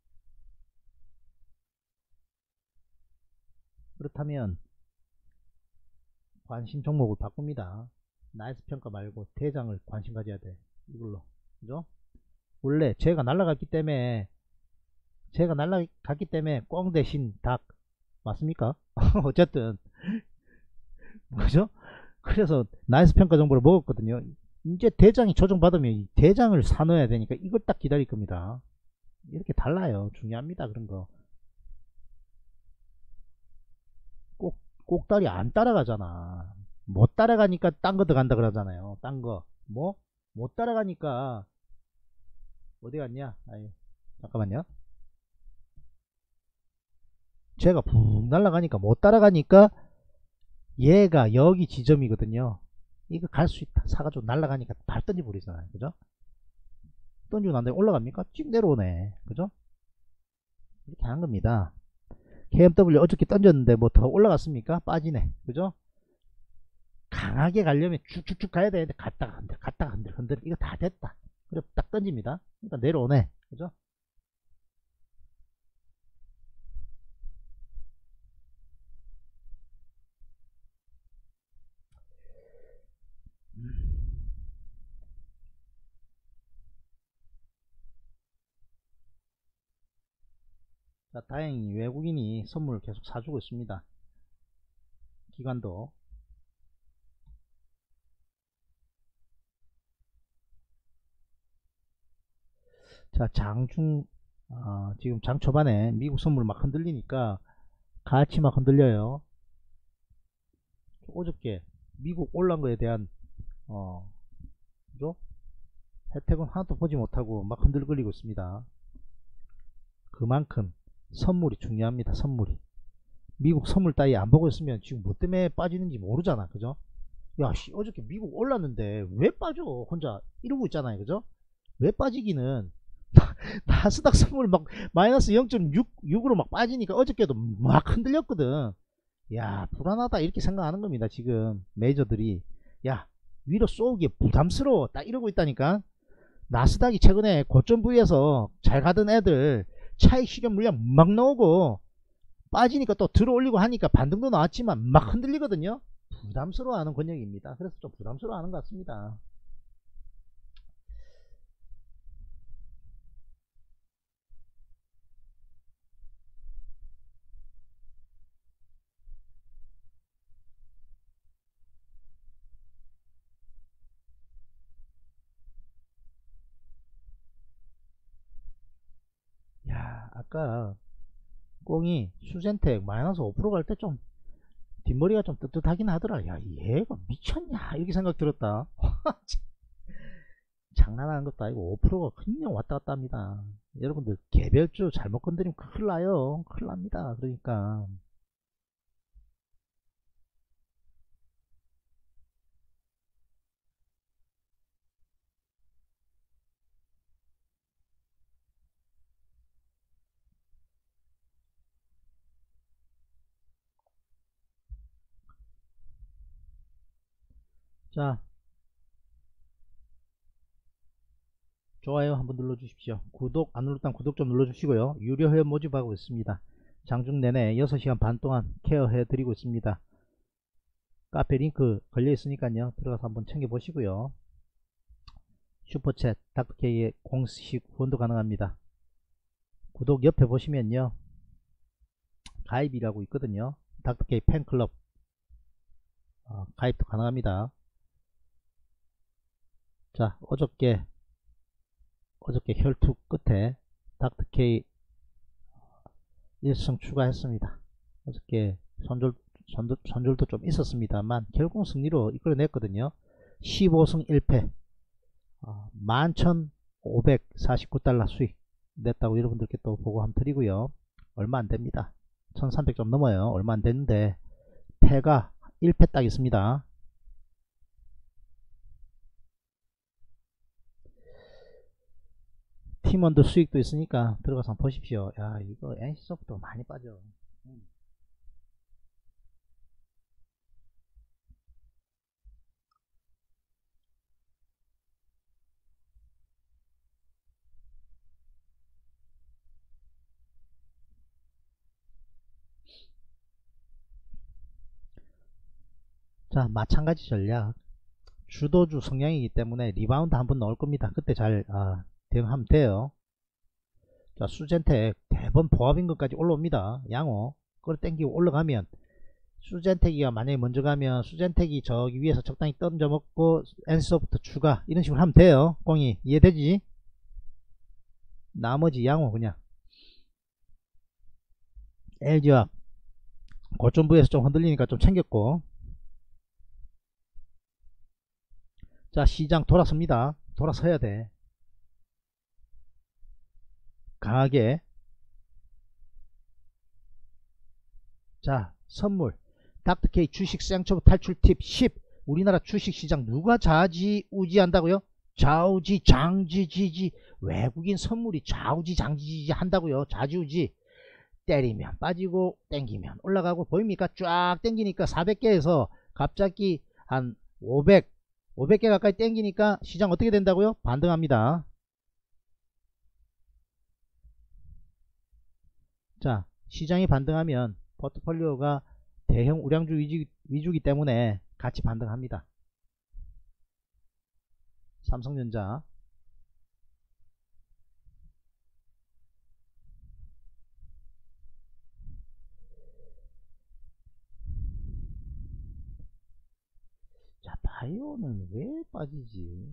S2: 그렇다면 관심 종목을 바꿉니다. 나이스 평가 말고 대장을 관심 가져야 돼. 이걸로. 그죠? 원래 제가 날라갔기 때문에 제가 날라갔기 때문에 꽝 대신 닭 맞습니까? 어쨌든 그죠? 그래서 나이스 평가 정보를 먹었거든요. 이제 대장이 조정받으면 대장을 사넣어야 되니까 이걸 딱 기다릴 겁니다. 이렇게 달라요. 중요합니다. 그런 거. 꼭, 꼭다리 안 따라가잖아. 못 따라가니까 딴 거 들어간다 그러잖아요. 딴 거. 뭐? 못 따라가니까 어디 갔냐? 아이, 잠깐만요. 제가 푹 날아가니까 못 따라가니까 얘가 여기 지점이거든요. 이거 갈 수 있다. 사가지고 날아가니까 발 던져버리잖아요. 그죠? 던지고 난 다음에 올라갑니까? 쭉 내려오네. 그죠? 이렇게 하는 겁니다. 케이엠더블유 어저께 던졌는데 뭐 더 올라갔습니까? 빠지네. 그죠? 강하게 가려면 쭉쭉쭉 가야 되는데 갔다가 흔들, 갔다가 흔들, 흔들. 이거 다 됐다. 그래 딱 던집니다. 그러니까 내려오네. 그죠? 자, 다행히 외국인이 선물을 계속 사주고 있습니다. 기관도. 자, 장중, 어, 지금 장 초반에 미국 선물 막 흔들리니까 같이 막 흔들려요. 어저께 미국 올라온 거에 대한, 어, 그죠? 혜택은 하나도 보지 못하고 막 흔들거리고 있습니다. 그만큼 선물이 중요합니다. 선물이. 미국 선물 따위 안 보고 있으면 지금 뭐 때문에 빠지는지 모르잖아. 그죠? 야, 씨, 어저께 미국 올랐는데 왜 빠져? 혼자 이러고 있잖아요. 그죠? 왜 빠지기는 나스닥 선물 막 마이너스 영 점 육으로 막 빠지니까 어저께도 막 흔들렸거든. 야, 불안하다 이렇게 생각하는 겁니다. 지금 메이저들이. 야, 위로 쏘기에 부담스러워 딱 이러고 있다니까. 나스닥이 최근에 고점 부위에서 잘 가던 애들 차익 실현 물량 막 나오고 빠지니까 또 들어 올리고 하니까 반등도 나왔지만 막 흔들리거든요. 부담스러워하는 권역입니다. 그래서 좀 부담스러워하는 것 같습니다. 야, 아까 꽁이 수젠텍 마이너스 오 퍼센트 갈 때 좀 뒷머리가 좀 뜨뜻하긴 하더라. 야, 얘가 미쳤냐 이렇게 생각 들었다. 장난하는 것도 아니고 오 퍼센트가 그냥 왔다 갔다 합니다. 여러분들 개별주 잘못 건드리면 큰일 나요. 큰일 납니다. 그러니까 자, 좋아요 한번 눌러주십시오. 구독 안 눌렀다면 구독 좀 눌러주시고요. 유료 회원 모집하고 있습니다. 장중 내내 여섯 시간 반 동안 케어해 드리고 있습니다. 카페 링크 걸려 있으니까요. 들어가서 한번 챙겨보시고요. 슈퍼챗 닥터케이의 공식 후원도 가능합니다. 구독 옆에 보시면요, 가입이라고 있거든요. 닥터케이 팬클럽 어, 가입도 가능합니다. 자, 어저께 어저께 혈투 끝에 닥터케이 일승 추가했습니다. 어저께 손절, 손절, 손절도 좀 있었습니다만 결국 승리로 이끌어냈거든요. 십오 승 일 패 어, 만 천오백사십구 달러 수익 냈다고 여러분들께 또 보고 한번 드리고요. 얼마 안됩니다. 천삼백 점 넘어요. 얼마 안됐는데 패가 일 패 딱 있습니다. 팀원들 수익도 있으니까 들어가서 한번 보십시오. 야, 이거 엔씨소프트 많이 빠져. 음. 자, 마찬가지 전략. 주도주 성향이기 때문에 리바운드 한번 넣을 겁니다. 그때 잘 아, 대응하면 돼요. 자, 수젠텍 대번 보합인 것까지 올라옵니다. 양호 끌어 당기고 올라가면 수젠텍이가 만약에 먼저 가면 수젠텍이 저기 위에서 적당히 던져 먹고 엔소프트 추가 이런 식으로 하면 돼요. 꽁이 이해되지? 나머지 양호 그냥 엘지와 고점부에서 좀 흔들리니까 좀 챙겼고. 자, 시장 돌아섭니다. 돌아서야 돼. 강하게. 자, 선물 닥터케이 주식 생초보 탈출 팁 십. 우리나라 주식시장 누가 좌지우지 한다고요? 좌우지 장지지지. 외국인 선물이 좌우지 장지지지 한다고요. 좌지우지. 때리면 빠지고 땡기면 올라가고. 보입니까? 쫙 땡기니까 사백 개에서 갑자기 한 오백 오백 개 가까이 땡기니까 시장 어떻게 된다고요? 반등합니다. 자, 시장이 반등하면 포트폴리오가 대형 우량주 위주, 위주기 때문에 같이 반등합니다. 삼성전자. 자, 바이오는 왜 빠지지?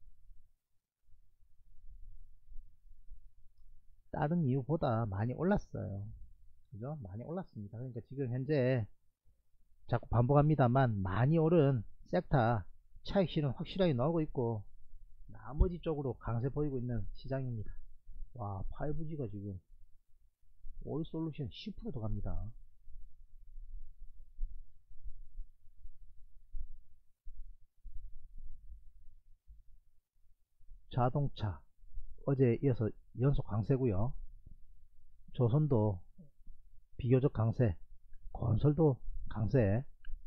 S2: 다른 이유보다 많이 올랐어요. 그죠? 많이 올랐습니다. 그러니까 지금 현재 자꾸 반복합니다만 많이 오른 섹터 차익 실현 확실하게 나오고 있고 나머지 쪽으로 강세 보이고 있는 시장입니다. 와, 파이브지가 지금 올솔루션 십 퍼센트 더 갑니다. 자동차 어제 이어서 연속 강세고요. 조선도 비교적 강세, 건설도 강세.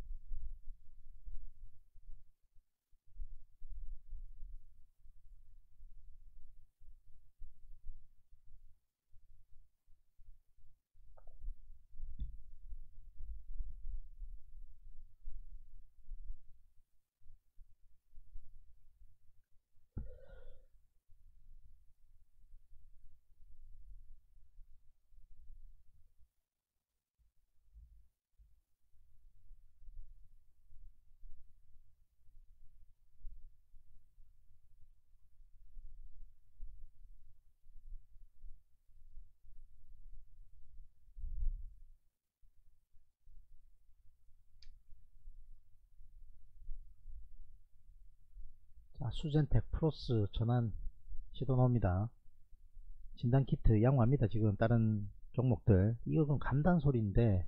S2: 자, 수젠텍 플러스 전환 시도 나옵니다. 진단 키트 양호합니다. 지금 다른 종목들 이건 간단 소리인데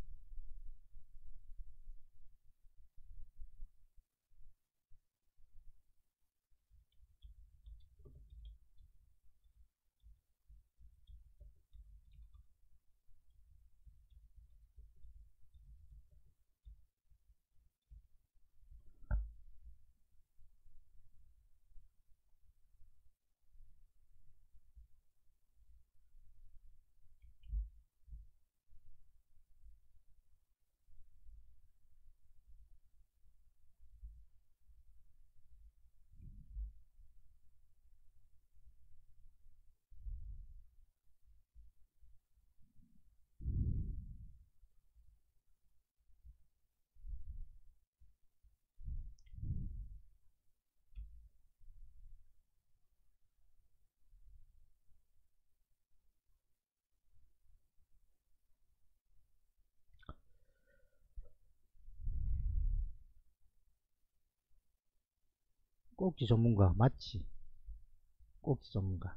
S2: 꼭지 전문가 맞지? 꼭지 전문가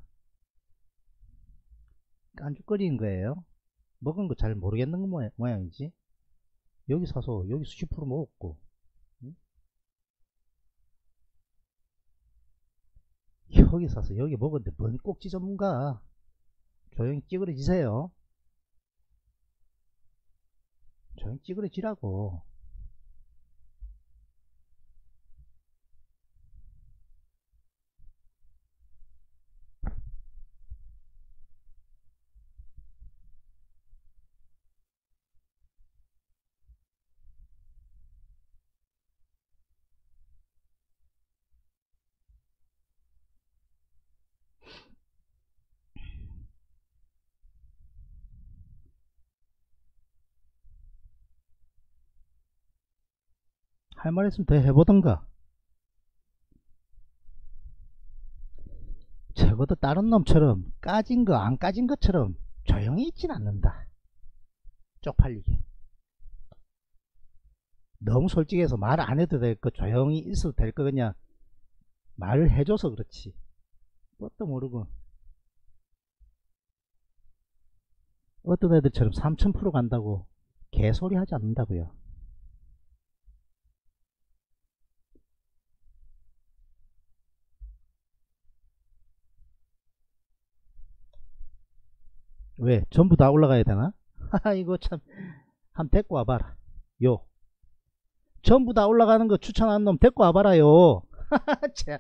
S2: 깐죽거리는 거예요. 먹은 거 잘 모르겠는 모양, 모양이지. 여기 사서 여기서 십 퍼센트 먹었고 응? 여기 사서 여기 먹었는데 뭔 꼭지 전문가. 조용히 찌그러지세요. 조용히 찌그러지라고. 할 말 있으면 더 해보던가. 적어도 다른 놈처럼 까진 거 안 까진 것처럼 조용히 있진 않는다. 쪽팔리게. 너무 솔직해서 말 안 해도 될 거 조용히 있어도 될 거 그냥 말을 해줘서 그렇지. 뭣도 모르고 어떤 애들처럼 삼천 퍼센트 간다고 개소리 하지 않는다고요. 왜? 전부 다 올라가야 되나? 하하 이거 참 한번 데리고 와봐라. 요 전부 다 올라가는 거 추천하는 놈 데리고 와봐라요. 참.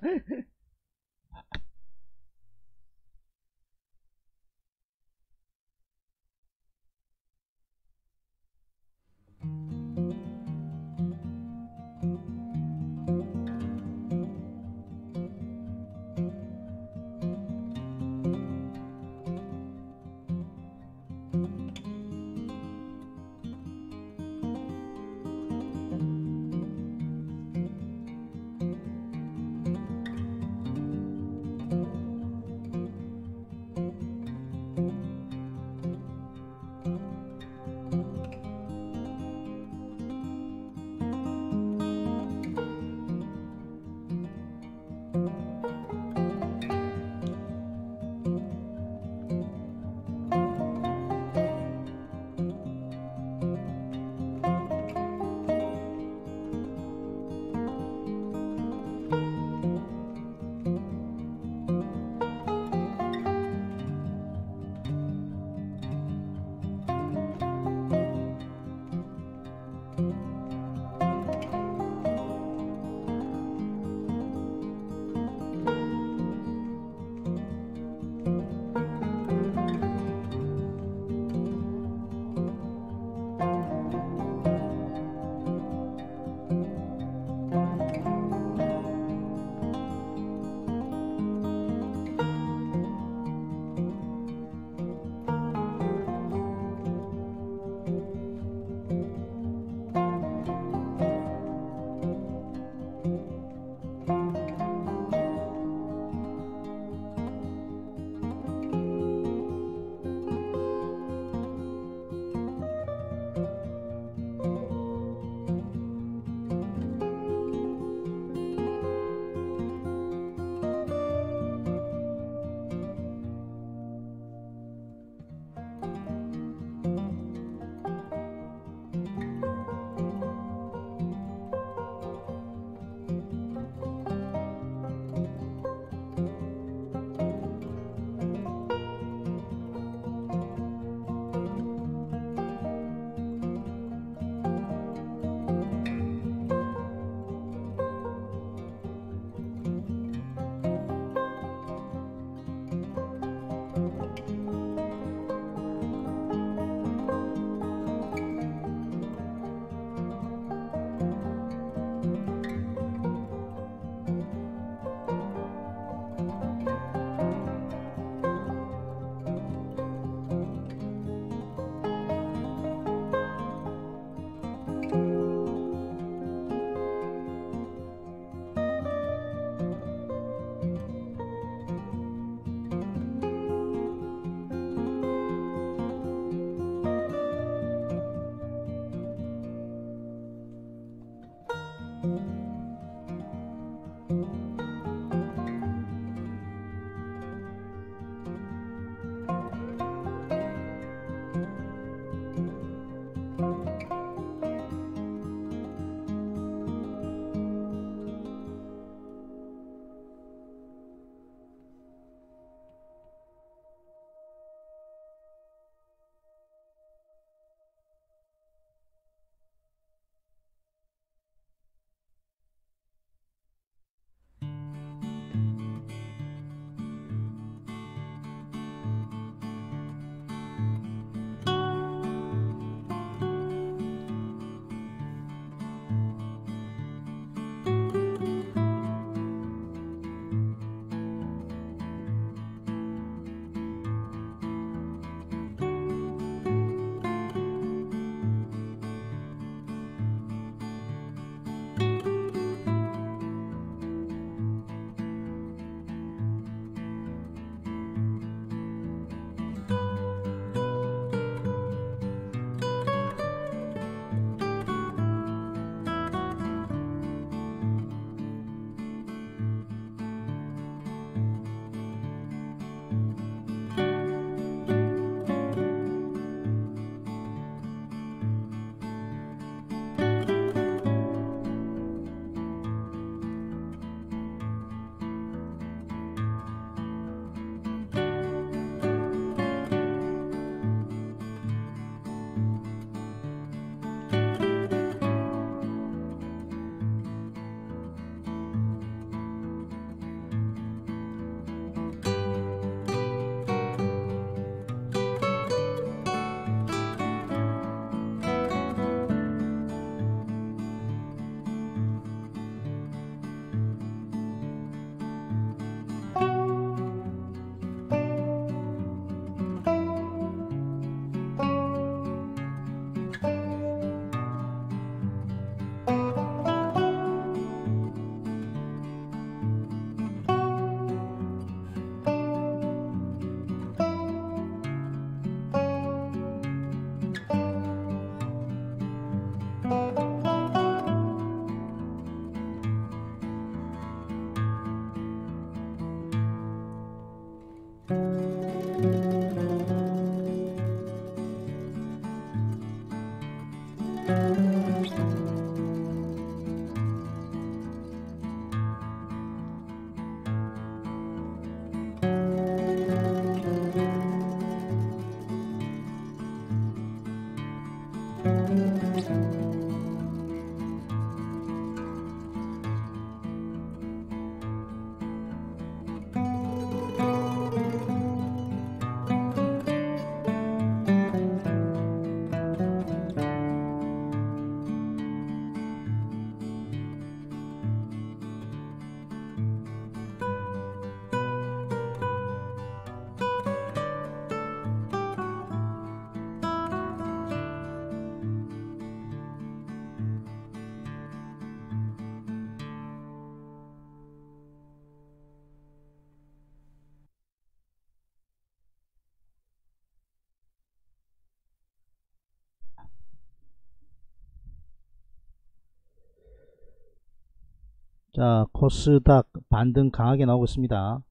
S2: 자, 코스닥 반등 강하게 나오고 있습니다.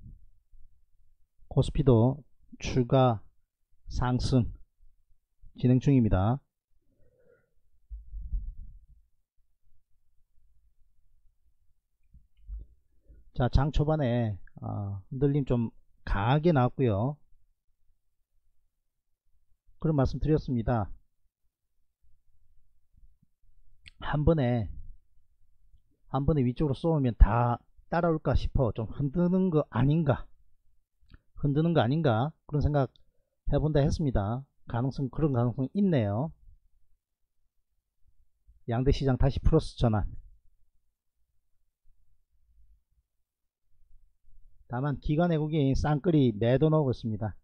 S2: 코스피도 추가 상승 진행 중입니다. 자, 장 초반에 어, 흔들림 좀 강하게 나왔고요. 그런 말씀 드렸습니다. 한 번에 한 번에 위쪽으로 쏘면 다 따라올까 싶어 좀 흔드는 거 아닌가 흔드는 거 아닌가 그런 생각 해본다 했습니다. 가능성 그런 가능성 있네요. 양대 시장 다시 플러스 전환. 다만 기관 외국인 쌍끌이 매도 나오고 있습니다.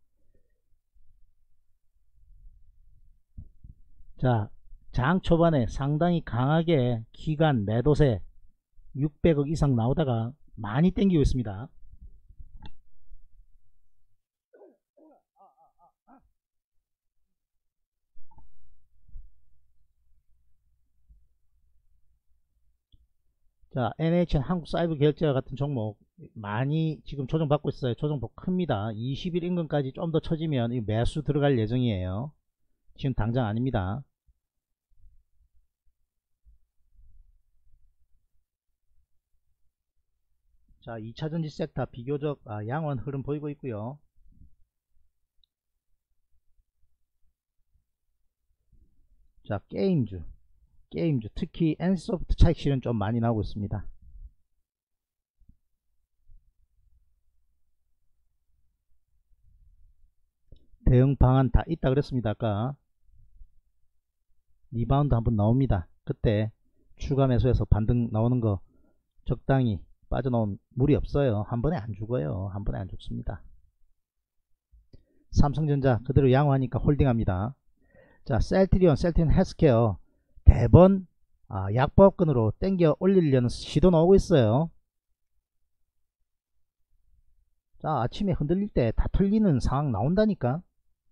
S2: 자, 장 초반에 상당히 강하게 기관 매도세 육백억 이상 나오다가 많이 땡기고 있습니다. 자, 엔에이치엔 한국사이버계획자 같은 종목 많이 지금 조정받고 있어요. 조정폭 큽니다. 이십 일 인근까지 좀 더 쳐지면 매수 들어갈 예정이에요. 지금 당장 아닙니다. 자, 이차전지 섹터 비교적 아, 양호한 흐름 보이고 있고요. 자, 게임주 게임주 특히 엔소프트 차익 실현 좀 많이 나오고 있습니다. 대응 방안 다 있다 그랬습니다. 아까 리바운드 한번 나옵니다. 그때 추가 매수해서 반등 나오는 거 적당히 빠져나온 무리 없어요. 한 번에 안 죽어요. 한 번에 안 죽습니다. 삼성전자 그대로 양호하니까 홀딩합니다. 자, 셀트리온, 셀트리온 헬스케어 대번 아, 약보합권으로 땡겨 올리려는 시도 나오고 있어요. 자, 아침에 흔들릴 때 다 털리는 상황 나온다니까.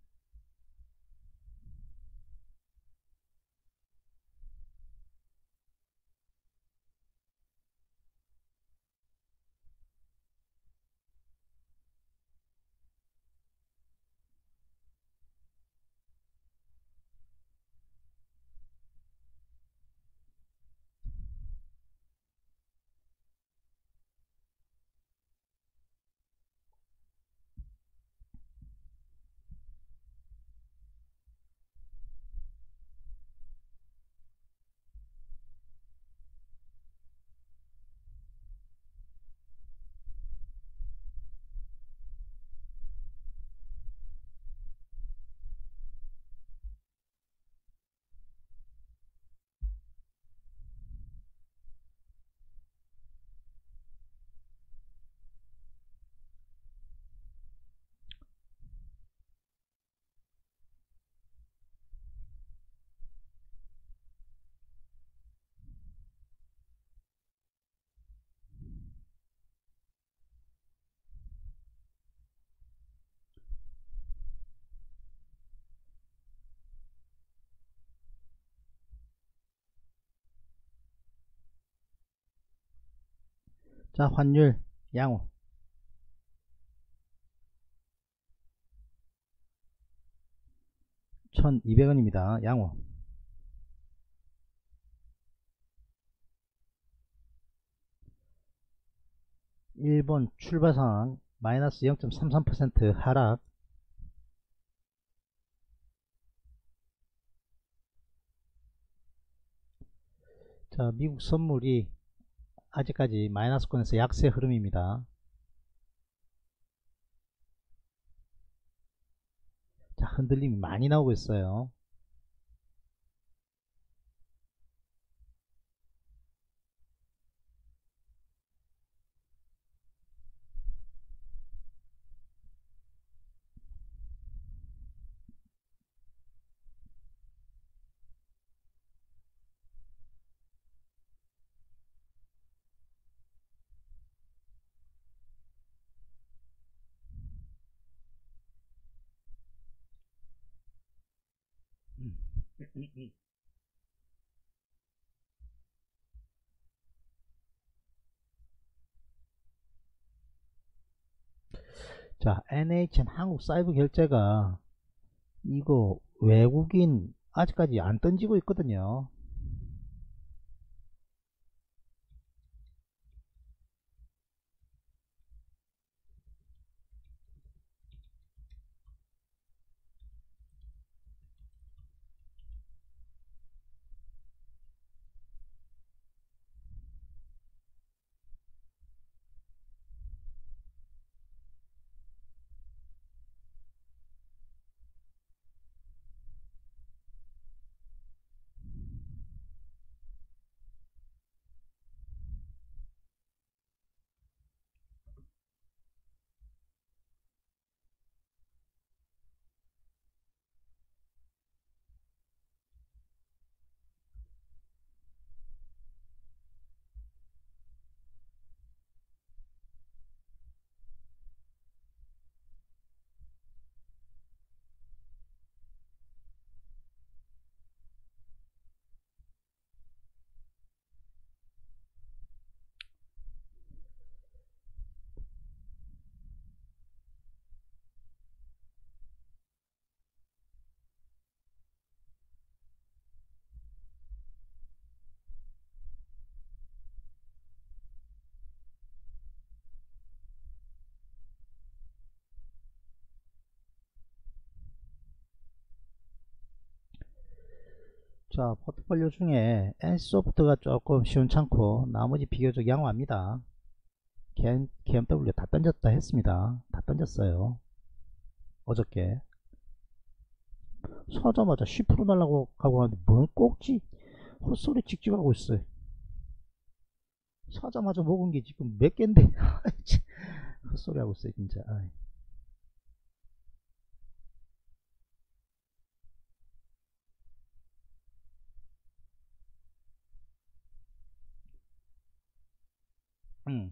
S2: 자, 환율 양호. 천이백 원입니다. 양호. 일본 출발 상황 마이너스 영 점 삼삼 퍼센트 하락. 자, 미국 선물이 아직까지 마이너스권에서 약세 흐름입니다. 자, 흔들림이 많이 나오고 있어요. 자, 엔에이치엠 한국 사이버 결제가 이거 외국인 아직까지 안 던지고 있거든요. 자, 포트폴리오 중에 엔씨소프트가 조금 시원찮고 나머지 비교적 양호합니다. 케이엠더블유 다 던졌다 했습니다. 다 던졌어요. 어저께 사자마자 십 퍼센트 날라고 가고 하는데 뭘 꼭지 헛소리 찍찍하고 있어요. 사자마자 먹은 게 지금 몇 개인데 헛소리 하고 있어요 진짜. 아이. 음.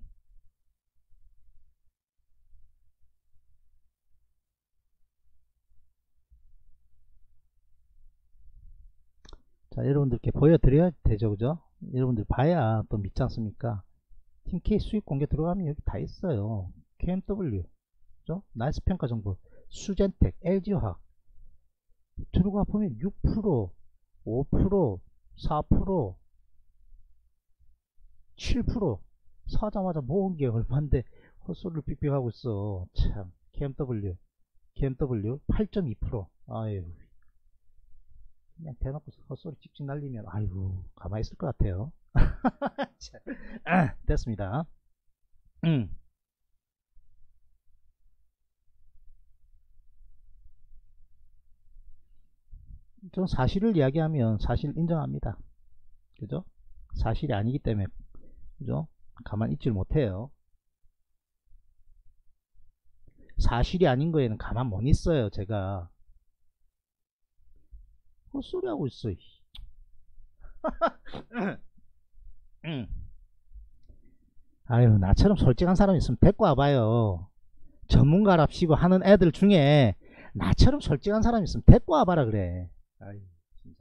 S2: 자, 여러분들께 보여드려야 되죠, 그죠? 여러분들 봐야 또 믿지 않습니까? 팀K 수익 공개 들어가면 여기 다 있어요. 케이엠더블유, 그죠? 나이스 평가 정보, 수젠텍, 엘지화학 들어가 보면 육 퍼센트, 오 퍼센트, 사 퍼센트, 칠 퍼센트 사자마자 모은 게 얼마인데 헛소리를 삑삑하고 있어. 참, 케이엠더블유, 케이엠더블유 팔 점 이 퍼센트. 아유, 그냥 대놓고 헛소리 찍찍 날리면 아이고 가만히 있을 것 같아요. 자, 아, 됐습니다. 음. 전 사실을 이야기하면 사실 인정합니다. 그죠? 사실이 아니기 때문에, 그죠? 가만히 있질 못해요. 사실이 아닌 거에는 가만 못 있어요, 제가. 헛소리 하고 있어. 아유, 나처럼 솔직한 사람 있으면 데리고 와봐요. 전문가랍시고 하는 애들 중에 나처럼 솔직한 사람 있으면 데리고 와봐라 그래. 아유, 진짜.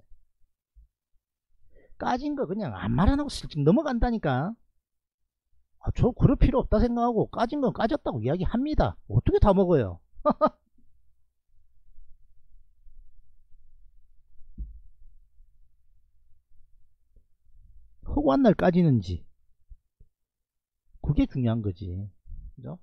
S2: 까진 거 그냥 아무 말 안 하고 슬쩍 넘어간다니까. 아, 저 그럴 필요 없다 생각하고 까진 건 까졌다고 이야기합니다. 어떻게 다 먹어요? 허구한 날 까지는지 그게 중요한 거지. 그죠?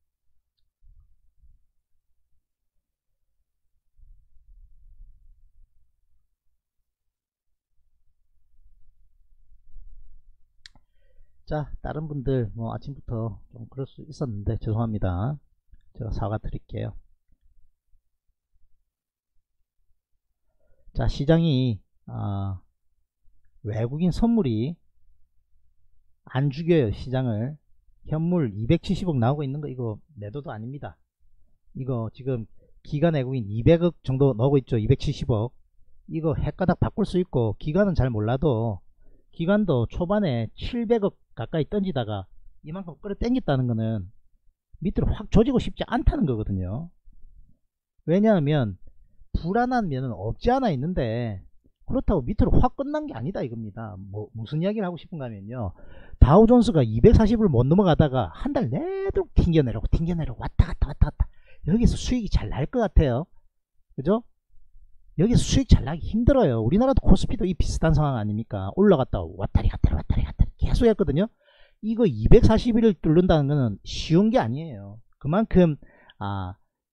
S2: 자, 다른 분들 뭐 아침부터 좀 그럴 수 있었는데 죄송합니다. 제가 사과 드릴게요. 자, 시장이 아, 외국인 선물이 안 죽여요. 시장을. 현물 이백칠십억 나오고 있는 거 이거 매도도 아닙니다. 이거 지금 기관 외국인 이백억 정도 나오고 있죠. 이백칠십억. 이거 헷가닥 바꿀 수 있고 기관은 잘 몰라도 기관도 초반에 칠백억 가까이 던지다가 이만큼 끌어 당겼다는 거는 밑으로 확 조지고 싶지 않다는 거거든요. 왜냐하면 불안한 면은 없지 않아 있는데 그렇다고 밑으로 확 끝난 게 아니다 이겁니다. 뭐 무슨 이야기를 하고 싶은가 하면요, 다우존스가 이백사십을 못 넘어가다가 한 달 내도록 튕겨내려고 튕겨내려고 왔다 갔다 왔다 갔다 여기서 수익이 잘 날 것 같아요. 그죠? 여기서 수익 잘 나기 힘들어요. 우리나라도 코스피도 이 비슷한 상황 아닙니까? 올라갔다 왔다리 갔다리 왔다리 갔다리 계속 했거든요. 이거 이백사십 일을 뚫는다는 것은 쉬운 게 아니에요. 그만큼 아,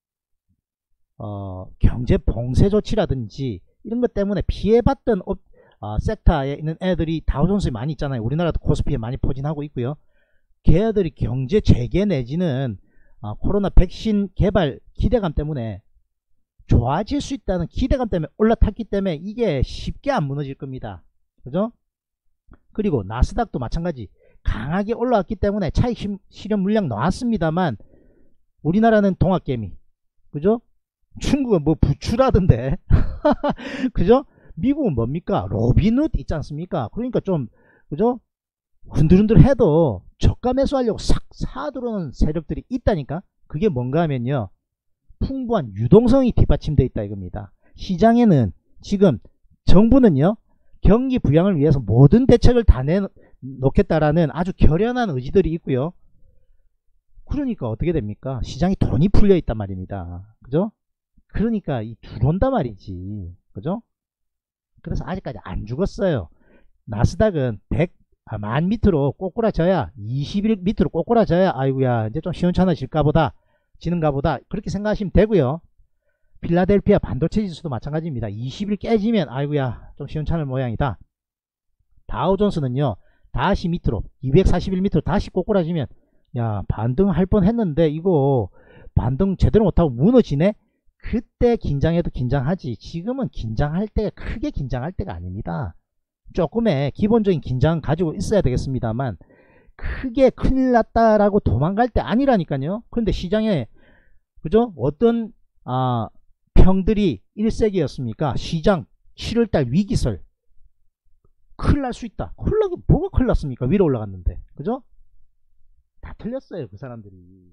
S2: 어, 경제 봉쇄 조치라든지 이런 것 때문에 피해봤던 업, 어, 섹터에 있는 애들이 다우존스에 많이 있잖아요. 우리나라도 코스피에 많이 포진하고 있고요. 걔들이 경제 재개 내지는 어, 코로나 백신 개발 기대감 때문에 좋아질 수 있다는 기대감 때문에 올라탔기 때문에 이게 쉽게 안 무너질 겁니다. 그죠? 그리고 나스닥도 마찬가지 강하게 올라왔기 때문에 차익 실현 물량 나왔습니다만 우리나라는 동학개미, 그죠? 중국은 뭐 부추라던데 그죠? 미국은 뭡니까? 로빈훗 있지 않습니까? 그러니까 좀 그죠? 흔들흔들 해도 저가 매수하려고 싹 사들어오는 세력들이 있다니까. 그게 뭔가 하면요, 풍부한 유동성이 뒷받침되어 있다 이겁니다. 시장에는 지금 정부는요, 경기 부양을 위해서 모든 대책을 다 내놓겠다라는 아주 결연한 의지들이 있고요. 그러니까 어떻게 됩니까? 시장이 돈이 풀려 있단 말입니다. 그죠? 그러니까 이 들어온단 말이지. 그죠? 그래서 아직까지 안 죽었어요. 나스닥은 백, 아, 만 밑으로 꼬꾸라져야, 이십 일 밑으로 꼬꾸라져야 아이고야 이제 좀 시원찮아질까 보다, 지는가 보다, 그렇게 생각하시면 되고요. 필라델피아 반도체 지수도 마찬가지입니다. 이십 일 깨지면 아이고야 좀 시원찮을 모양이다. 다우존스는요 다시 밑으로 이백사십 일 밑으로 다시 꼬꾸라지면 야 반등할 뻔 했는데 이거 반등 제대로 못하고 무너지네. 그때 긴장해도 긴장하지, 지금은 긴장할 때가 크게 긴장할 때가 아닙니다. 조금의 기본적인 긴장 가지고 있어야 되겠습니다만 크게 큰일 났다라고 도망갈 때 아니라니까요. 그런데 시장에 그죠? 어떤 아, 평들이 일색이었습니까? 시장 칠월달 위기설 큰일 날 수 있다. 큰일 나기 뭐가 큰일 났습니까? 위로 올라갔는데. 그죠? 다 틀렸어요 그 사람들이.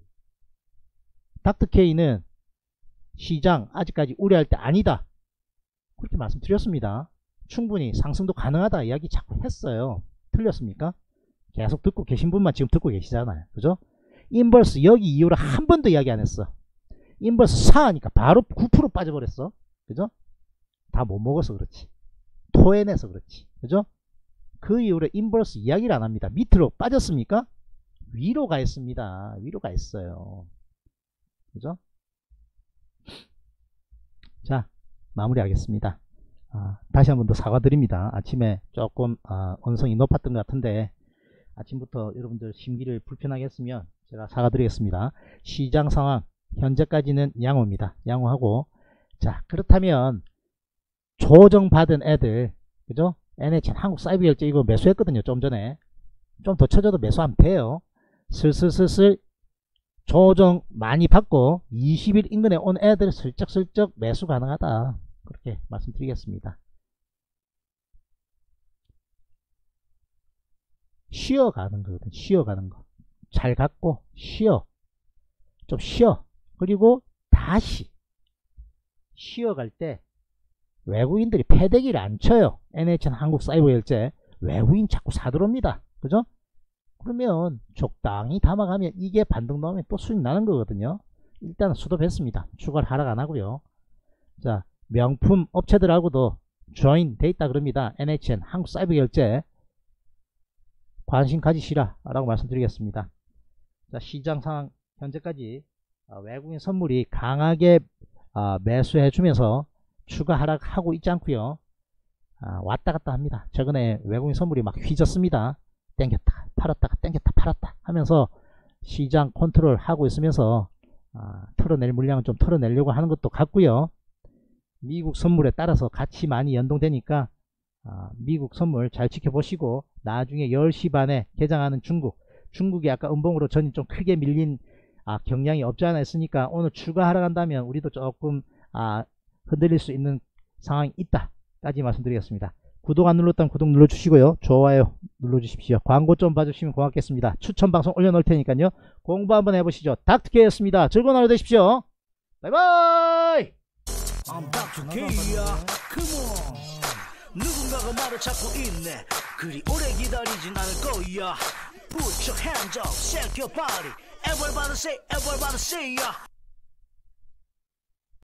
S2: 닥터케이는 시장 아직까지 우려할 때 아니다 그렇게 말씀드렸습니다. 충분히 상승도 가능하다 이야기 자꾸 했어요. 틀렸습니까? 계속 듣고 계신 분만 지금 듣고 계시잖아요. 그죠? 인버스 여기 이후로 한 번도 이야기 안 했어. 인버스 사하니까 바로 구 퍼센트 빠져버렸어. 그죠? 다 못 먹어서 그렇지, 토해내서 그렇지. 그죠? 그 이후로 인버스 이야기를 안 합니다. 밑으로 빠졌습니까? 위로 가 있습니다. 위로 가 있어요. 그죠? 자, 마무리하겠습니다. 아, 다시 한 번 더 사과드립니다. 아침에 조금 아, 언성이 높았던 것 같은데 아침부터 여러분들 심기를 불편하게 했으면 제가 사과드리겠습니다. 시장 상황 현재까지는 양호입니다. 양호하고, 자 그렇다면 조정받은 애들, 그죠? 엔에이치엔 한국사이버결제 이거 매수했거든요. 좀 전에. 좀 더 쳐져도 매수하면 돼요. 슬슬슬슬 조정 많이 받고 이십 일 인근에 온 애들 슬쩍슬쩍 매수 가능하다 그렇게 말씀드리겠습니다. 쉬어가는 거거든. 쉬어가는 거. 잘 갖고 쉬어. 좀 쉬어. 그리고 다시 쉬어갈 때 외국인들이 패대기를 안 쳐요. 엔에이치엔 한국사이버결제 외국인 자꾸 사들어옵니다. 그죠? 그러면 적당히 담아가면 이게 반등 나오면 또 수익 나는 거거든요. 일단은 수도했습니다. 추가를 하락 안 하고요. 자, 명품 업체들하고도 조인 돼 있다 그럽니다. 엔에이치엔 한국사이버결제 관심 가지시라 라고 말씀드리겠습니다. 자, 시장 상황 현재까지 외국인 선물이 강하게 매수해 주면서 추가 하락하고 있지 않고요. 왔다 갔다 합니다. 최근에 외국인 선물이 막 휘졌습니다. 땡겼다 팔았다가 땡겼다 팔았다 하면서 시장 컨트롤 하고 있으면서 아, 털어낼 물량은 좀 털어내려고 하는 것도 같고요. 미국 선물에 따라서 같이 많이 연동되니까 아, 미국 선물 잘 지켜보시고 나중에 열 시 반에 개장하는 중국 중국이 아까 음봉으로 전이 좀 크게 밀린 아, 경향이 없지 않아 있으니까 오늘 추가 하락한다면 우리도 조금 아, 흔들릴 수 있는 상황이 있다 까지 말씀드리겠습니다. 구독 안 눌렀다면 구독 눌러주시고요. 좋아요 눌러주십시오. 광고 좀 봐주시면 고맙겠습니다. 추천 방송 올려놓을 테니까요. 공부 한번 해보시죠. 닥터케이였습니다. 즐거운 하루 되십시오. 바이바이.
S1: I'm 닥터 K야. Come on. 누군가가 나를 찾고 있네. 그리 오래 기다리진 않을 거야. Put your hands up, shake your body. Everybody say, everybody say, yeah.